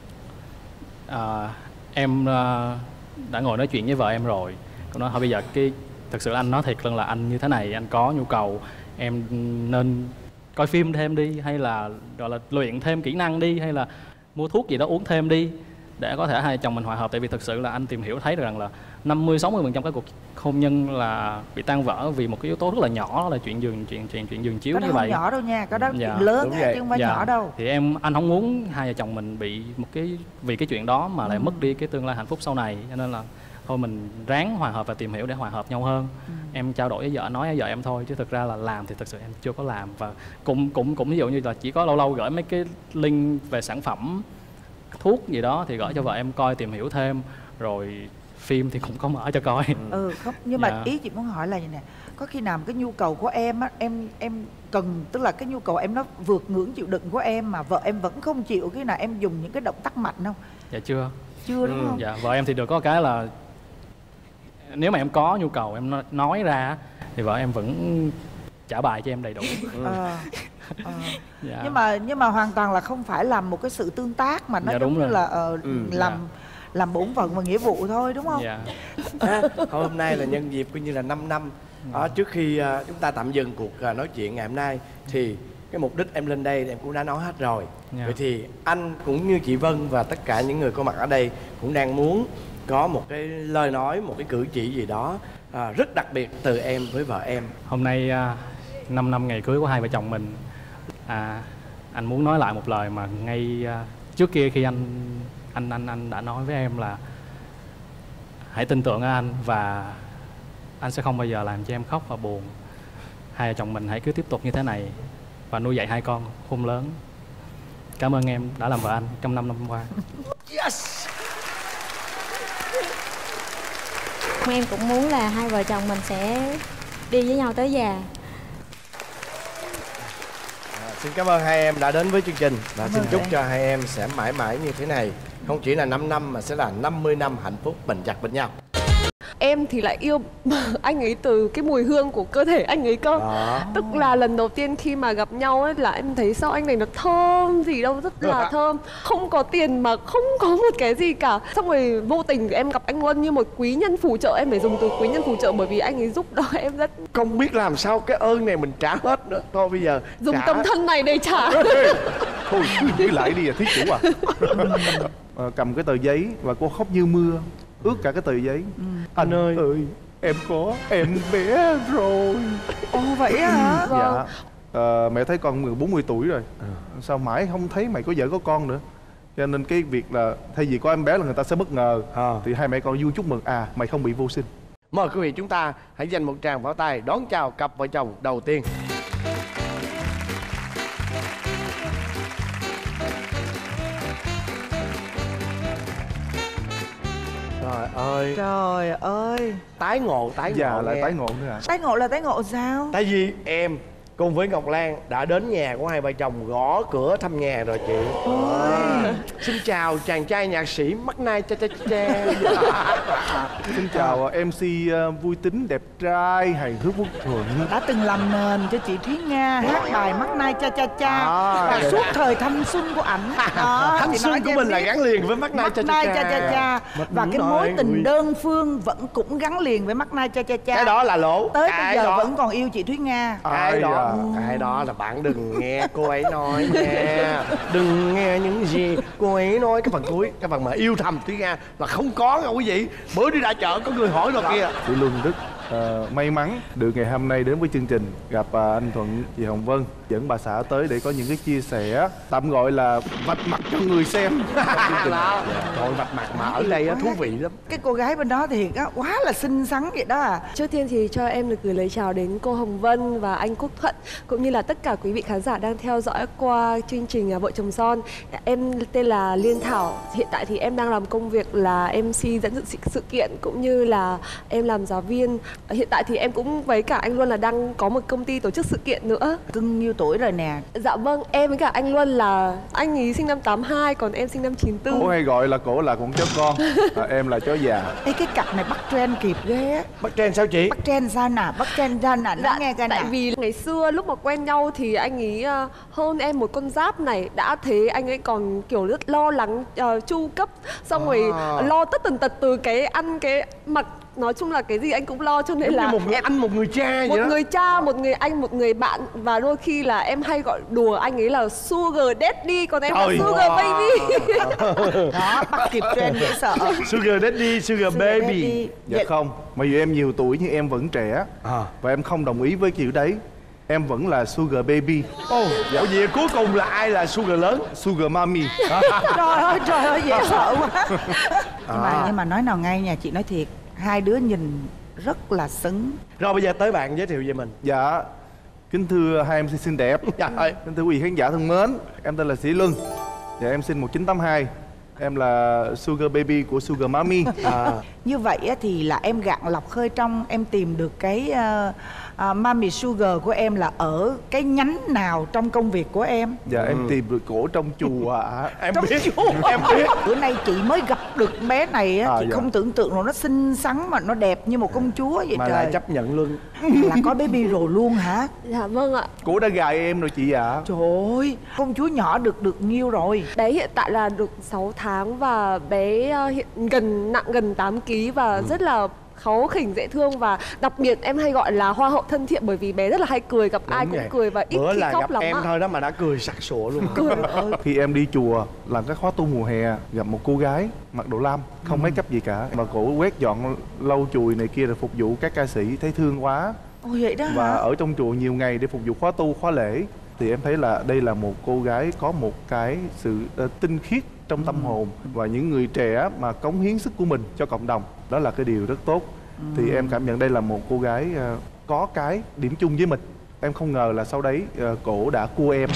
Em đã ngồi nói chuyện với vợ em rồi. Cô nói thôi bây giờ thực sự anh nói thiệt là anh như thế này, anh có nhu cầu em nên coi phim thêm đi, hay là gọi là luyện thêm kỹ năng đi, hay là mua thuốc gì đó uống thêm đi để có thể hai chồng mình hòa hợp. Tại vì thực sự là anh tìm hiểu thấy được rằng là 50-60% cái cuộc hôn nhân là bị tan vỡ vì một cái yếu tố rất là nhỏ, đó là chuyện giường chiếu như vậy. Không nhỏ đâu nha, có đó chuyện lớn chứ không phải nhỏ đâu. Thì anh không muốn hai vợ chồng mình bị vì cái chuyện đó mà lại mất đi cái tương lai hạnh phúc sau này, cho nên là thôi mình ráng hòa hợp và tìm hiểu để hòa hợp nhau hơn. Em trao đổi với vợ, nói với vợ em thôi, chứ thực ra là làm thì thực sự em chưa có làm. Và cũng ví dụ như là chỉ có lâu lâu gửi mấy cái link về sản phẩm thuốc gì đó thì gửi cho vợ em coi, tìm hiểu thêm. Rồi phim thì cũng có mở cho coi. Không, nhưng mà ý chị muốn hỏi là vậy nè, có khi nào cái nhu cầu của em á, em cần, tức là cái nhu cầu em nó vượt ngưỡng chịu đựng của em mà vợ em vẫn không chịu, khi nào em dùng những cái động tác mạnh không? Dạ chưa. Chưa đúng không? Dạ, vợ em thì được có cái là nếu mà em có nhu cầu em nói ra thì vợ em vẫn trả bài cho em đầy đủ. Dạ. Nhưng mà hoàn toàn là không phải làm một cái sự tương tác mà nó dạ, giống như rồi. là làm bổn phận và nghĩa vụ thôi đúng không? Dạ. Hôm nay là nhân dịp coi như là 5 năm. Trước khi chúng ta tạm dừng cuộc nói chuyện ngày hôm nay thì cái mục đích em lên đây em cũng đã nói hết rồi. Vậy thì anh cũng như chị Vân và tất cả những người có mặt ở đây cũng đang muốn có một cái lời nói, một cái cử chỉ gì đó rất đặc biệt từ em với vợ em. Hôm nay 5 năm ngày cưới của hai vợ chồng mình, anh muốn nói lại một lời mà ngay trước kia khi anh đã nói với em là hãy tin tưởng ở anh và anh sẽ không bao giờ làm cho em khóc và buồn. Hai vợ chồng mình hãy cứ tiếp tục như thế này và nuôi dạy hai con khôn lớn. Cảm ơn em đã làm vợ anh trong 5 năm qua. Yes. Em cũng muốn là hai vợ chồng mình sẽ đi với nhau tới già. Xin cảm ơn hai em đã đến với chương trình và xin chúc cho hai em sẽ mãi mãi như thế này. Không chỉ là 5 năm mà sẽ là 50 năm hạnh phúc bền chặt bên nhau. Em thì lại yêu anh ấy từ cái mùi hương của cơ thể anh ấy cơ. Tức là lần đầu tiên khi mà gặp nhau ấy là em thấy sao anh này nó thơm gì đâu, rất là thơm. Không có tiền mà không có một cái gì cả. Xong rồi vô tình em gặp anh Luân như một quý nhân phù trợ. Em phải dùng từ quý nhân phù trợ bởi vì anh ấy giúp đỡ em rất. Không biết làm sao cái ơn này mình trả hết nữa. Thôi bây giờ dùng tấm thân này để trả. Thôi cứ lại đi thí chủ cầm cái tờ giấy và cô khóc như mưa, ướt cả cái tờ giấy. Anh ơi, em có em bé rồi. Ồ vậy hả? Dạ. Mẹ thấy con 40 tuổi rồi, sao mãi không thấy mày có vợ có con nữa. Cho nên cái việc là thay vì có em bé là người ta sẽ bất ngờ, thì hai mẹ con vui chúc mừng mày không bị vô sinh. Mời quý vị chúng ta hãy dành một tràng pháo tay đón chào cặp vợ chồng đầu tiên. Trời ơi. Tái ngộ Dạ lại nghe. tái ngộ nữa Tái ngộ là tái ngộ sao? Tại vì em cùng với Ngọc Lan đã đến nhà của hai vợ chồng gõ cửa thăm nhà rồi chị. Xin chào chàng trai nhạc sĩ mắt nai cha cha cha. Xin chào MC vui tính đẹp trai hài hước quốc thuận đã từng làm nền cho chị Thúy Nga hát bài mắt nai cha cha cha và suốt thời thanh xuân của ảnh. Thanh xuân của mình là gắn liền với mắt nai cha cha cha. Và cái mối tình đơn phương vẫn cũng gắn liền với mắt nai cha cha cha. Cái đó là lỗ. Tới bây giờ vẫn còn yêu chị Thúy Nga. Cái đó là bạn đừng nghe cô ấy nói nha. Đừng nghe những gì cô ấy nói. Cái phần cuối, cái phần mà yêu thầm Thúy Nga là không có đâu quý vị. Bữa đi ra chợ có người hỏi rồi kia. Chị Luân rất may mắn được ngày hôm nay đến với chương trình, gặp anh Thuận, chị Hồng Vân dẫn bà xã tới để có những cái chia sẻ tạm gọi là vạch mặt cho người xem. Rồi vạch mặt mà ở đây thú vị lắm. Cái cô gái bên đó thì quá là xinh xắn vậy đó Trước tiên thì cho em được gửi lời chào đến cô Hồng Vân và anh Quốc Thuận, cũng như là tất cả quý vị khán giả đang theo dõi qua chương trình Vợ Chồng Son. Em tên là Liên Thảo. Hiện tại thì em đang làm công việc là MC dẫn dự sự kiện, cũng như là em làm giáo viên. Hiện tại thì em cũng với cả anh Luân là đang có một công ty tổ chức sự kiện nữa. Cưng nhiêu tuổi rồi nè? Dạ vâng, em với cả anh Luân là anh ấy sinh năm 82, còn em sinh năm 94. Cổ hay gọi là cổ là con chó con, em là chó già. Ê, cái cặp này bắt trend kịp ghê á. Bắt trend sao chị? Bắt trend sao nè? Bắt trend ra nè, nó nghe ra nè. Tại vì ngày xưa lúc mà quen nhau thì anh ấy hơn em một con giáp này. Đã thế anh ấy còn kiểu rất lo lắng chu cấp. Xong rồi lo tất tần tật từ cái ăn cái mặc. Nói chung là cái gì anh cũng lo, cho nên là một người anh, một người cha vậy đó. Một người cha, một người anh, một người bạn. Và đôi khi là em hay gọi đùa anh ấy là Sugar Daddy, còn em là Sugar Baby. Đó, bắt kịp trend dễ sợ. Sugar Daddy, Sugar Baby. Dạ không, mặc dù em nhiều tuổi nhưng em vẫn trẻ. Và em không đồng ý với kiểu đấy. Em vẫn là Sugar Baby. Dạ. Vậy cuối cùng là ai là Sugar lớn? Sugar Mommy. Trời ơi, dễ sợ quá. Nhưng mà nói nào ngay nha, chị nói thiệt, hai đứa nhìn rất là xứng. Rồi bây giờ tới bạn giới thiệu về mình. Dạ, kính thưa hai MC xinh đẹp. Dạ. Kính thưa quý vị khán giả thân mến, em tên là Sĩ Luân. Dạ, em sinh 1982. Em là Sugar Baby của Sugar Mommy. Như vậy á, thì là em gạn lọc khơi trong, em tìm được cái Mommy Sugar của em là ở cái nhánh nào trong công việc của em? Dạ, em tìm được cổ trong chùa ạ. Em Trong biết, chùa. em biết. Bữa nay chị mới gặp được bé này á, chị dạ. không tưởng tượng nó xinh xắn mà nó đẹp như một công chúa vậy. Mà trời. lại chấp nhận luôn. Là có baby rồi luôn hả? Dạ vâng ạ. Cổ đã gài em rồi chị ạ. Trời ơi, công chúa nhỏ được nhiêu rồi? Bé hiện tại là được 6 tháng và bé hiện nặng gần 8 kg và rất là kháu khỉnh dễ thương, và đặc biệt em hay gọi là hoa hậu thân thiện bởi vì bé rất là hay cười, gặp ai cũng vậy. cười và ít Bữa khi là khóc gặp lắm em ạ. thôi đó mà đã cười sặc sụa luôn. Khi em đi chùa làm các khóa tu mùa hè, gặp một cô gái mặc đồ lam, không make up gì cả, mà cổ quét dọn lau chùi này kia rồi phục vụ các ca sĩ, thấy thương quá. Ôi vậy đó Và hả? ở trong chùa nhiều ngày để phục vụ khóa tu, khóa lễ, thì em thấy là đây là một cô gái có một cái sự tinh khiết trong tâm hồn, và những người trẻ mà cống hiến sức của mình cho cộng đồng, đó là cái điều rất tốt. Thì em cảm nhận đây là một cô gái có cái điểm chung với mình. Em không ngờ là sau đấy cổ đã cua em.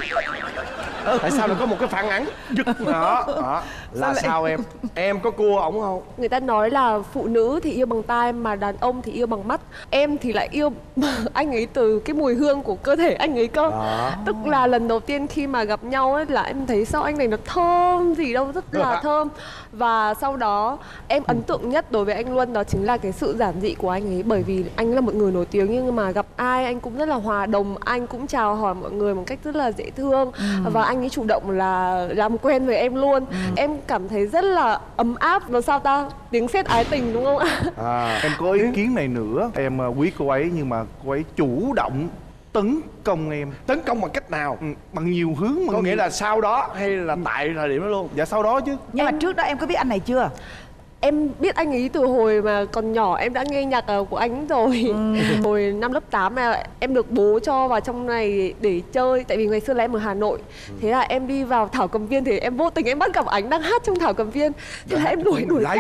Tại sao lại có một cái phản ứng đó là sao em có cua ổng không? Người ta nói là phụ nữ thì yêu bằng tai mà đàn ông thì yêu bằng mắt. Em thì lại yêu anh ấy từ cái mùi hương của cơ thể anh ấy cơ. Tức là lần đầu tiên khi mà gặp nhau ấy là em thấy sao anh này nó thơm gì đâu, rất là thơm. Và sau đó em ấn tượng nhất đối với anh Luân đó chính là cái sự giản dị của anh ấy. Bởi vì anh là một người nổi tiếng nhưng mà gặp ai anh cũng rất là hòa đồng, anh cũng chào hỏi mọi người một cách rất là dễ thương. Và anh ấy chủ động là làm quen với em luôn. Em cảm thấy rất là ấm áp, và sao ta, tiếng sét ái tình đúng không ạ? Em có ý kiến này nữa. Em quý cô ấy nhưng mà cô ấy chủ động tấn công em. Tấn công bằng cách nào? Bằng nhiều hướng. Có nghĩa là sau đó hay là tại thời điểm đó luôn? Dạ sau đó chứ. Nhưng mà trước đó em có biết anh này chưa? Em biết anh ấy từ hồi mà còn nhỏ, em đã nghe nhạc của anh rồi. Hồi năm lớp 8 là em được bố cho vào trong này để chơi. Tại vì ngày xưa là em ở Hà Nội. Thế là em đi vào thảo cầm viên thì em vô tình em bắt gặp ảnh đang hát trong thảo cầm viên. Thế là em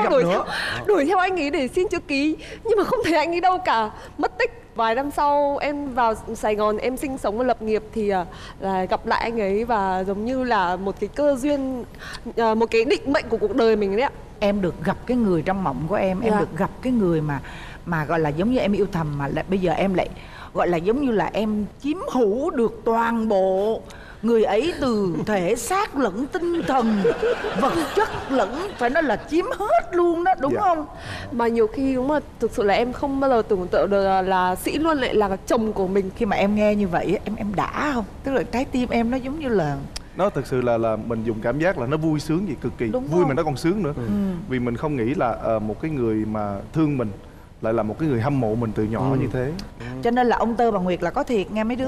đuổi theo anh ấy để xin chữ ký. Nhưng mà không thấy anh ấy đâu cả, mất tích. Vài năm sau em vào Sài Gòn em sinh sống và lập nghiệp thì là gặp lại anh ấy, và giống như là một cái cơ duyên, một cái định mệnh của cuộc đời mình đấy ạ. Em được gặp cái người trong mộng của em được gặp cái người mà gọi là giống như em yêu thầm, mà lại bây giờ em lại gọi là giống như là em chiếm hữu được toàn bộ người ấy, từ thể xác lẫn tinh thần, vật chất lẫn, phải nói là chiếm hết luôn đó, đúng không? Mà nhiều khi đúng mà thực sự là em không bao giờ tưởng tượng được là Sĩ Luân lại là chồng của mình. Khi mà em nghe như vậy em đã không? Tức là trái tim em nó giống như là nó thực sự là mình dùng cảm giác là nó vui sướng gì cực kỳ. Đúng vui không? mà nó còn sướng nữa. Vì mình không nghĩ là một cái người mà thương mình lại là một cái người hâm mộ mình từ nhỏ như thế. Cho nên là ông Tơ bà Nguyệt là có thiệt nghe mấy đứa.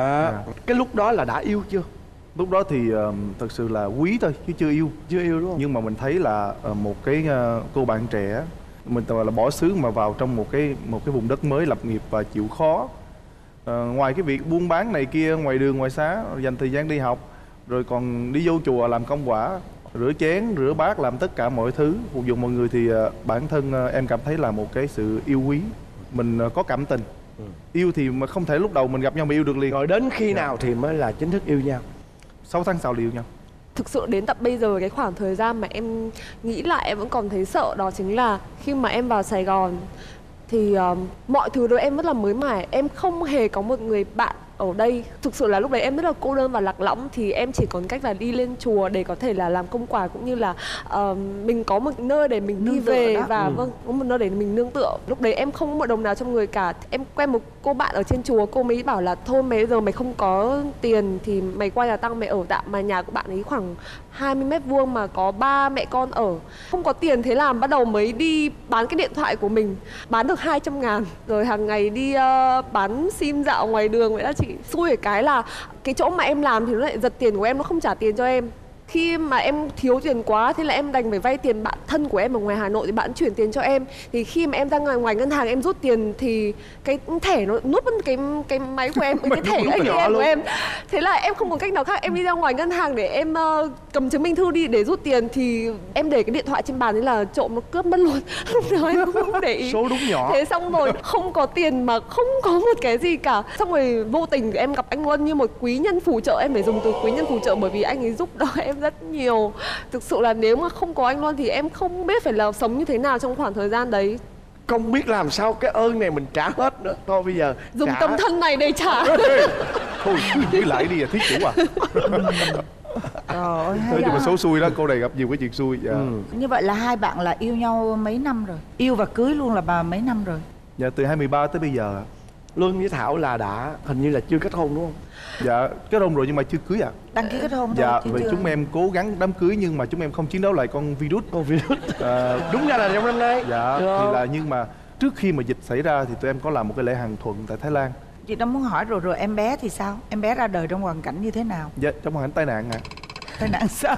Cái lúc đó là đã yêu chưa? Lúc đó thì thật sự là quý thôi chứ chưa yêu. Chưa yêu đúng không? Nhưng mà mình thấy là một cái cô bạn trẻ, mình là bỏ xứ mà vào trong một cái vùng đất mới, lập nghiệp và chịu khó. Ngoài cái việc buôn bán này kia ngoài đường ngoài xá, dành thời gian đi học, rồi còn đi vô chùa làm công quả, rửa chén, rửa bát, làm tất cả mọi thứ phục vụ mọi người, thì bản thân em cảm thấy là một cái sự yêu quý. Mình có cảm tình. Yêu thì mà không thể lúc đầu mình gặp nhau mà yêu được liền. Rồi đến khi nào thì mới là chính thức yêu nhau? 6 tháng sau là yêu nhau. Thực sự đến tận bây giờ cái khoảng thời gian mà em nghĩ lại em vẫn còn thấy sợ, đó chính là khi mà em vào Sài Gòn thì mọi thứ đối em rất là mới mẻ. Em không hề có một người bạn ở đây. Thực sự là lúc đấy em rất là cô đơn và lạc lõng, thì em chỉ còn cách là đi lên chùa để có thể là làm công quả, cũng như là mình có một nơi để mình đi về và có một nơi để mình nương tựa. Lúc đấy em không có một đồng nào trong người cả. Em quen một cô bạn ở trên chùa, cô mới bảo là thôi bây giờ mày không có tiền thì mày qua nhà tăng mày ở tạm, mà nhà của bạn ấy khoảng 20 mét vuông mà có 3 mẹ con ở. Không có tiền, thế là bắt đầu mới đi bán cái điện thoại của mình, bán được 200.000, rồi hàng ngày đi bán sim dạo ngoài đường. Vậy đó chị. Xui ở cái là cái chỗ mà em làm thì nó lại giật tiền của em, nó không trả tiền cho em. khi mà em thiếu tiền quá, thế là em đành phải vay tiền bạn thân của em ở ngoài Hà Nội thì bạn chuyển tiền cho em. Thì khi mà em ra ngoài ngân hàng em rút tiền thì cái thẻ nó nuốt mất cái máy của em, cái thẻ ATM của em. Thế là em không có cách nào khác, em đi ra ngoài ngân hàng để em cầm chứng minh thư đi để rút tiền, thì em để cái điện thoại trên bàn, đấy là trộm nó cướp mất luôn. Lúc đó em cũng không để ý. Số đúng nhỏ. Thế xong rồi không có tiền mà không có một cái gì cả. Xong rồi vô tình em gặp anh Luân như một quý nhân phù trợ, em phải dùng từ quý nhân phù trợ bởi vì anh ấy giúp đỡ em rất nhiều. Thực sự là nếu mà không có anh Luân thì em không biết phải là sống như thế nào trong khoảng thời gian đấy. Không biết làm sao cái ơn này mình trả hết nữa. Thôi bây giờ Dùng trả. tấm thân này để trả. Thôi giữ lại đi à, thiết chủ à. Trời ơi, Nói chung là số xui đó, cô này gặp nhiều cái chuyện xui. Dạ. Như vậy là hai bạn là yêu nhau mấy năm rồi? Yêu và cưới luôn là mấy năm rồi? Dạ từ 2013 tới bây giờ. Luân với Thảo là đã hình như là chưa kết hôn đúng không? Dạ kết hôn rồi nhưng mà chưa cưới ạ. Đăng ký kết hôn thôi. Dạ chứ vì chưa. chúng em cố gắng đám cưới nhưng mà chúng em không chiến đấu lại con virus. Đúng ra là trong năm nay. Dạ thì là nhưng mà trước khi mà dịch xảy ra thì tụi em có làm một cái lễ hàng thuận tại Thái Lan. Chị đang muốn hỏi rồi em bé thì sao? Em bé ra đời trong hoàn cảnh như thế nào? Dạ trong hoàn cảnh tai nạn ạ. Tai nạn sao?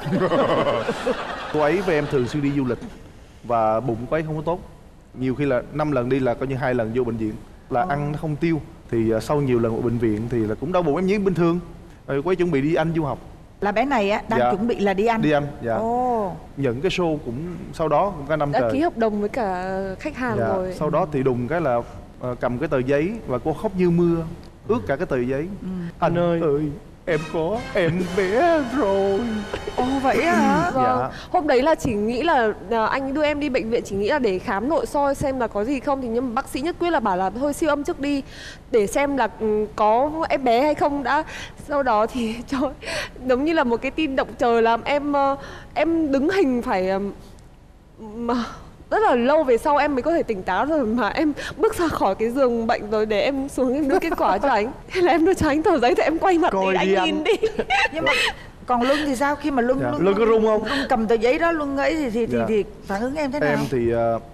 Cô ấy với em thường xuyên đi du lịch và bụng cô ấy không có tốt. Nhiều khi là 5 lần đi là coi như 2 lần vô bệnh viện. Là ăn nó không tiêu. Thì sau nhiều lần ở bệnh viện thì là cũng đau bụng em như bình thường. Rồi cô ấy chuẩn bị đi Anh du học. Là bé này á đang chuẩn bị là đi Anh. Đi Anh, dạ. Nhận cái show cũng sau đó cũng cả năm trời. Đã ký hợp đồng với cả khách hàng rồi. Sau đó thì đùng cái là cầm cái tờ giấy và cô khóc như mưa, ướt cả cái tờ giấy. Anh ơi em có em bé rồi. Ồ vậy hả? Vâng. Hôm đấy là chỉ nghĩ là anh đưa em đi bệnh viện chỉ nghĩ là để khám nội soi xem là có gì không, thì nhưng mà bác sĩ nhất quyết là bảo là thôi siêu âm trước đi để xem là có em bé hay không đã. Sau đó thì trời, giống như là một cái tin động trời làm em đứng hình phải mà rất là lâu về sau em mới có thể tỉnh táo rồi, mà em bước ra khỏi cái giường bệnh rồi để em xuống em đưa kết quả cho anh. Thế là em đưa cho anh tờ giấy thì em quay mặt đi anh nhìn đi. Nhưng mà còn Luân thì sao? Khi mà Luân có run không? Luân cầm tờ giấy đó Luân ấy thì phản ứng em thế nào? Em thì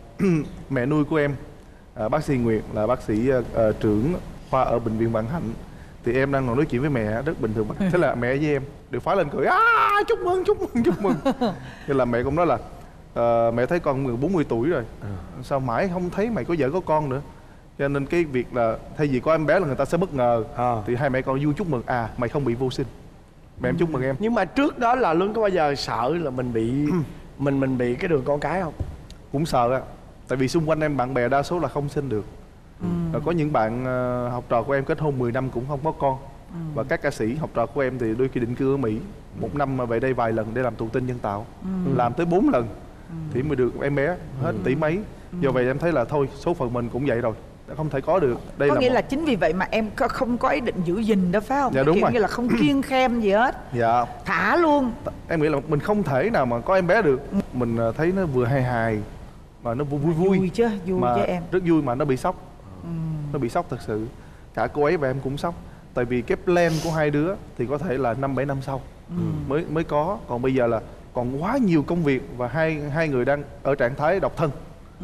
mẹ nuôi của em bác sĩ Nguyệt là bác sĩ trưởng khoa ở bệnh viện Vạn Hạnh. Thì em đang ngồi nói chuyện với mẹ rất bình thường. Thế là mẹ với em đều phá lên cười chúc mừng. Thế là mẹ cũng nói là mẹ thấy con 40 tuổi rồi, sao mãi không thấy mày có vợ có con nữa. Cho nên cái việc là thay vì có em bé là người ta sẽ bất ngờ. Thì hai mẹ con vui chúc mừng mày không bị vô sinh. Mẹ em chúc mừng em. Nhưng mà trước đó là Luân có bao giờ sợ là mình bị mình bị cái đường con cái không? Cũng sợ á. Tại vì xung quanh em bạn bè đa số là không sinh được. Có những bạn học trò của em kết hôn 10 năm cũng không có con. Và các ca sĩ học trò của em thì đôi khi định cư ở Mỹ, một năm mà về đây vài lần để làm thụ tinh nhân tạo, làm tới 4 lần thì mới được em bé hết tỷ mấy. Do vậy em thấy là thôi số phận mình cũng vậy rồi, không thể có được. Đây có là nghĩa là chính vì vậy mà em không có ý định giữ gìn đó phải không? Dạ đúng kiểu rồi. như là không kiêng khem gì hết. Dạ. Thả luôn. Em nghĩ là mình không thể nào mà có em bé được. Mình thấy nó vừa hài mà nó vui chứ, vui mà với em. rất vui mà nó bị sốc. Nó bị sốc thật sự. Cả cô ấy và em cũng sốc. Tại vì cái plan của hai đứa thì có thể là 5-7 năm sau mới có. Còn bây giờ là còn quá nhiều công việc và hai người đang ở trạng thái độc thân.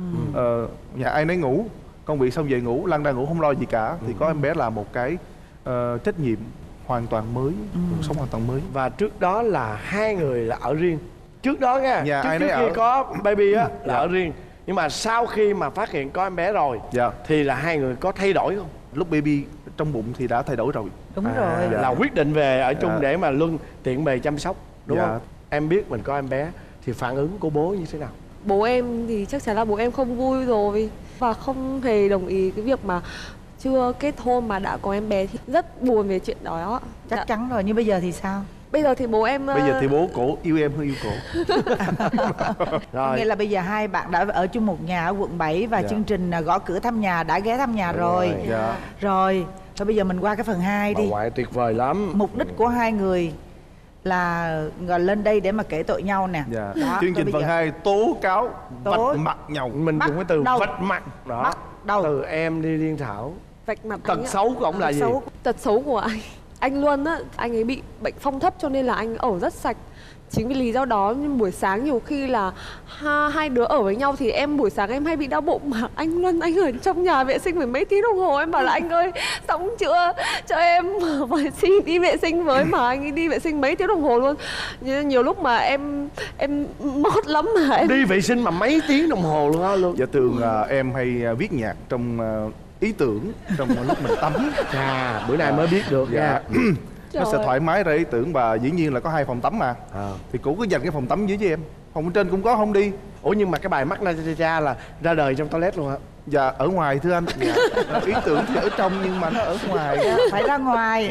Nhà ai nấy ngủ, công việc xong về ngủ, lăn ra ngủ không lo gì cả. Thì có em bé là một cái trách nhiệm hoàn toàn mới, cuộc sống hoàn toàn mới. Và trước đó là hai người là ở riêng. Trước đó nha, Nhà ai trước nấy khi ở. có baby á là ở riêng. Nhưng mà sau khi mà phát hiện có em bé rồi thì là hai người có thay đổi không? Lúc baby trong bụng thì đã thay đổi rồi. Đúng rồi. Là quyết định về ở chung để mà Luân tiện bề chăm sóc, đúng không? Em biết mình có em bé thì phản ứng của bố như thế nào? Bố em thì chắc chắn là bố em không vui rồi và không hề đồng ý cái việc mà chưa kết hôn mà đã có em bé, thì rất buồn về chuyện đó. Chắc chắn rồi, nhưng bây giờ thì sao? Bây giờ thì bố em Bây giờ thì bố cổ yêu em hơn yêu cổ. Nghĩa là bây giờ hai bạn đã ở chung một nhà ở quận 7 và chương trình gõ cửa thăm nhà đã ghé thăm nhà rồi. Rồi, thôi bây giờ mình qua cái phần 2 đi. Ngoại tuyệt vời lắm. Mục đích của hai người là lên đây để mà kể tội nhau nè. Đó, chương trình phần 2 tố cáo vạch mặt nhau. Mình dùng cái từ vạch mặt đó. Bắt đầu. Từ em đi Liên Thảo. Vạch mặt. Tật xấu của ông là gì? Tật xấu của anh Luân á, anh ấy bị bệnh phong thấp cho nên là anh ẩu rất sạch. Chính vì lý do đó nhưng buổi sáng nhiều khi là hai đứa ở với nhau thì em buổi sáng em hay bị đau bụng, mà anh Luân anh ở trong nhà vệ sinh phải mấy tiếng đồng hồ. Em bảo là anh ơi xong chưa cho em xin đi vệ sinh với, mà anh ấy đi vệ sinh mấy tiếng đồng hồ luôn. Nhiều lúc mà em mót lắm mà em đi vệ sinh mà mấy tiếng đồng hồ luôn á luôn. Dạ thường em hay viết nhạc trong ý tưởng trong lúc mình tắm. Bữa nay mới biết được nha. Nó sẽ thoải mái ra ý tưởng, và dĩ nhiên là có 2 phòng tắm mà. Thì cũng cứ dành cái phòng tắm dưới với em, phòng bên trên cũng có không đi. Ủa nhưng mà cái bài Mắt Na Cha Cha là ra đời trong toilet luôn hả? Dạ ở ngoài thưa anh. Ý tưởng thì ở trong nhưng mà nó ở ngoài. Phải ra ngoài.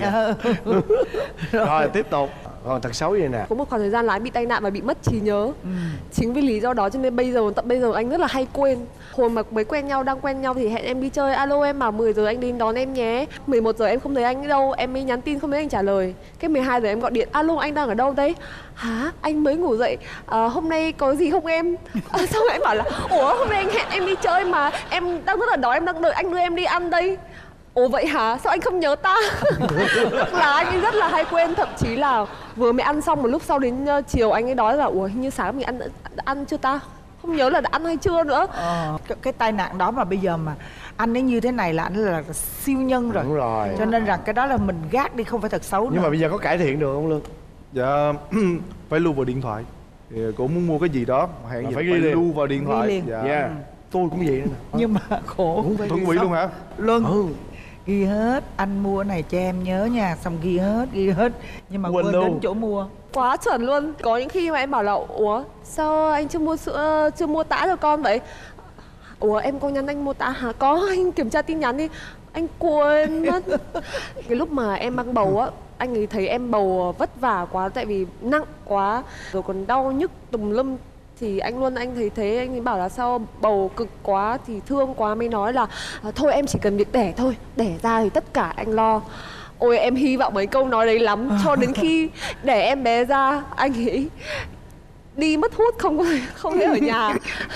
Rồi tiếp tục. Còn tật xấu vậy nè. Có một khoảng thời gian là anh bị tai nạn và bị mất trí nhớ. Chính vì lý do đó cho nên tận bây giờ anh rất là hay quên. Hồi mà mới đang quen nhau thì hẹn em đi chơi, alo em bảo 10 giờ anh đến đón em nhé. 11 giờ em không thấy anh đâu, em mới nhắn tin không thấy anh trả lời. Cái 12 giờ em gọi điện, alo anh đang ở đâu đấy? Hả? Anh mới ngủ dậy, hôm nay có gì không em? Xong rồi em bảo là ủa hôm nay anh hẹn em đi chơi mà em đang rất là đói, em đang đợi anh đưa em đi ăn đây. Ồ vậy hả? Sao anh không nhớ ta? Là anh ấy rất là hay quên. Thậm chí là vừa mới ăn xong một lúc sau đến chiều anh ấy nói là ủa hình như sáng mình ăn chưa ta? Không nhớ là đã ăn hay chưa nữa. Cái tai nạn đó mà bây giờ mà anh ấy như thế này là anh là siêu nhân rồi. Đúng rồi. Cho nên rằng cái đó là mình gác đi, không phải thật xấu nữa. Nhưng mà bây giờ có cải thiện được không Lương? Dạ phải lưu vào điện thoại. Thì cô muốn mua cái gì đó hẹn phải phải ghi liền. lưu vào điện thoại. Ghi liền. Dạ. Tôi cũng vậy nữa nè. Nhưng mà khổ. Thuận Quỷ luôn hả? Luân ghi hết, anh mua cái này cho em nhớ nha, xong ghi hết nhưng mà quên đến chỗ mua. Quá chuẩn luôn. Có những khi mà em bảo là ủa sao anh chưa mua sữa, chưa mua tã cho con vậy? Ủa em có nhắn anh mua tã hả? Có, anh kiểm tra tin nhắn đi. Anh quên mất. Cái lúc mà em mang bầu á, anh ấy thấy em bầu vất vả quá tại vì nặng quá rồi còn đau nhức tùm lum, thì anh Luân anh thấy thế anh ấy bảo là sao bầu cực quá thì thương quá, mới nói là thôi em chỉ cần việc đẻ thôi, đẻ ra thì tất cả anh lo. Ôi em hy vọng mấy câu nói đấy lắm. Cho đến khi đẻ em bé ra anh ấy đi mất hút, không thể ở nhà.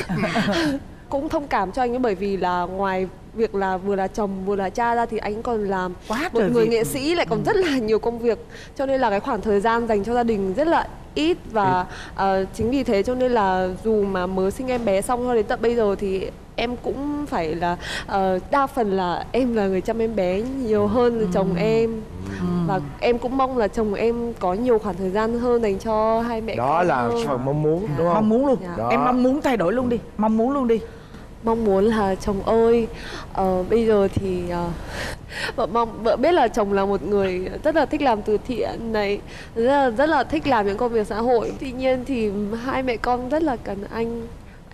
Cũng thông cảm cho anh ấy bởi vì là ngoài việc là vừa là chồng vừa là cha ra thì anh còn làm một người nghệ sĩ, lại còn rất là nhiều công việc, cho nên là cái khoảng thời gian dành cho gia đình rất là ít. Và chính vì thế cho nên là dù mà mới sinh em bé xong cho đến tận bây giờ thì em cũng phải là đa phần là em là người chăm em bé nhiều hơn là chồng em. Và em cũng mong là chồng em có nhiều khoảng thời gian hơn dành cho hai mẹ đó con là hơn. phần mong muốn đúng không? Mong muốn luôn. Em mong muốn thay đổi luôn đi, mong muốn luôn đi. Mong muốn là chồng ơi, bây giờ thì vợ biết là chồng là một người rất là thích làm từ thiện này, rất là thích làm những công việc xã hội. Tuy nhiên thì hai mẹ con rất là cần anh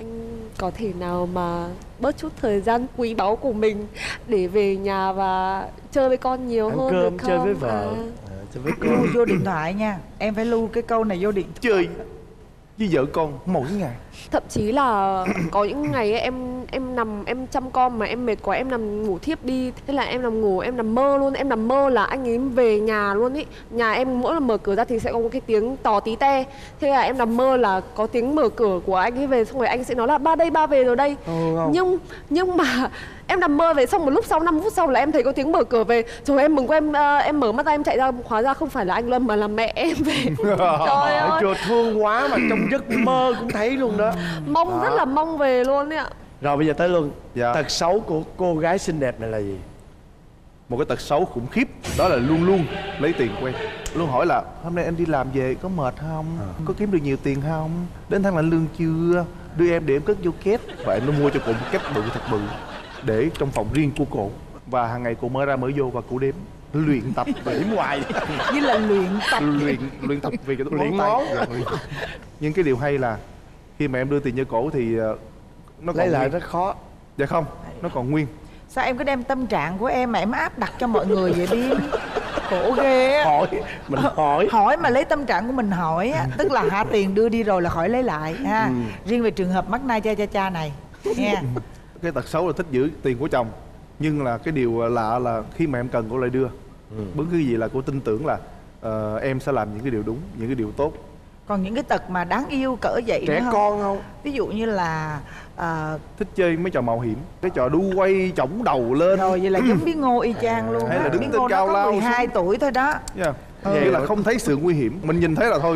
có thể nào mà bớt chút thời gian quý báu của mình để về nhà và chơi với con nhiều ăn hơn cơm, được không? chơi với vợ, chơi với con. Lưu vô điện thoại nha, em phải lưu cái câu này vô điện thoại. Chơi với vợ con mỗi ngày. Thậm chí là có những ngày ấy, em nằm em chăm con mà em mệt quá em nằm ngủ thiếp đi, thế là em nằm ngủ em nằm mơ luôn, em nằm mơ là anh ấy về nhà luôn ý. Nhà em mỗi lần mở cửa ra thì sẽ có một cái tiếng tò tí te, thế là em nằm mơ là có tiếng mở cửa của anh ấy về, xong rồi anh sẽ nói là ba đây, ba về rồi đây. Nhưng mà em nằm mơ về xong một lúc sau 5 phút sau là em thấy có tiếng mở cửa về, trời em mừng quá, em mở mắt ra em chạy ra, hóa ra không phải là anh Lâm mà là mẹ em về. Trời ơi trời thương quá, mà trong giấc mơ cũng thấy luôn đó. Mong rất là mong về luôn ấy ạ. Rồi bây giờ tới Luân. Dạ. Tật xấu của cô gái xinh đẹp này là gì? Một cái tật xấu khủng khiếp đó là luôn luôn lấy tiền của em. Luôn hỏi là hôm nay em đi làm về có mệt không? Có kiếm được nhiều tiền không? Đến tháng lãnh lương chưa? Đưa em để em cất vô két. Và em nó mua cho cô một két bự thật bự để trong phòng riêng của cô. Và hàng ngày cô mở ra mở vô và cô đếm luyện tập đếm hoài. Như là luyện tập. luyện tập vì cái luyện ngón. Nhưng cái điều hay là khi mà em đưa tiền cho cổ thì nó còn lấy lại nguyên. rất khó. Dạ không, nó còn nguyên. Sao em cứ đem tâm trạng của em mà em áp đặt cho mọi người vậy Biên? Khổ ghê á. Mình hỏi Hỏi mà lấy tâm trạng của mình hỏi á. Tức là hạ tiền đưa đi rồi là khỏi lấy lại ha. Riêng về trường hợp Mắt Na Cha Cha này nha. Cái tật xấu là thích giữ tiền của chồng. Nhưng là cái điều lạ là khi mà em cần cô lại đưa. Bất cứ gì là cô tin tưởng là em sẽ làm những cái điều đúng, những cái điều tốt. Còn những cái tật mà đáng yêu cỡ vậy trẻ nữa không? con không? Ví dụ như là thích chơi mấy trò mạo hiểm, cái trò đu quay chổng đầu lên. rồi vậy là giống Bí Ngô y chang luôn. Hay là đứng Bí trên Ngô cao nó lao có 12 xuống. tuổi thôi đó. Vậy là không thấy sự nguy hiểm. Mình nhìn thấy là thôi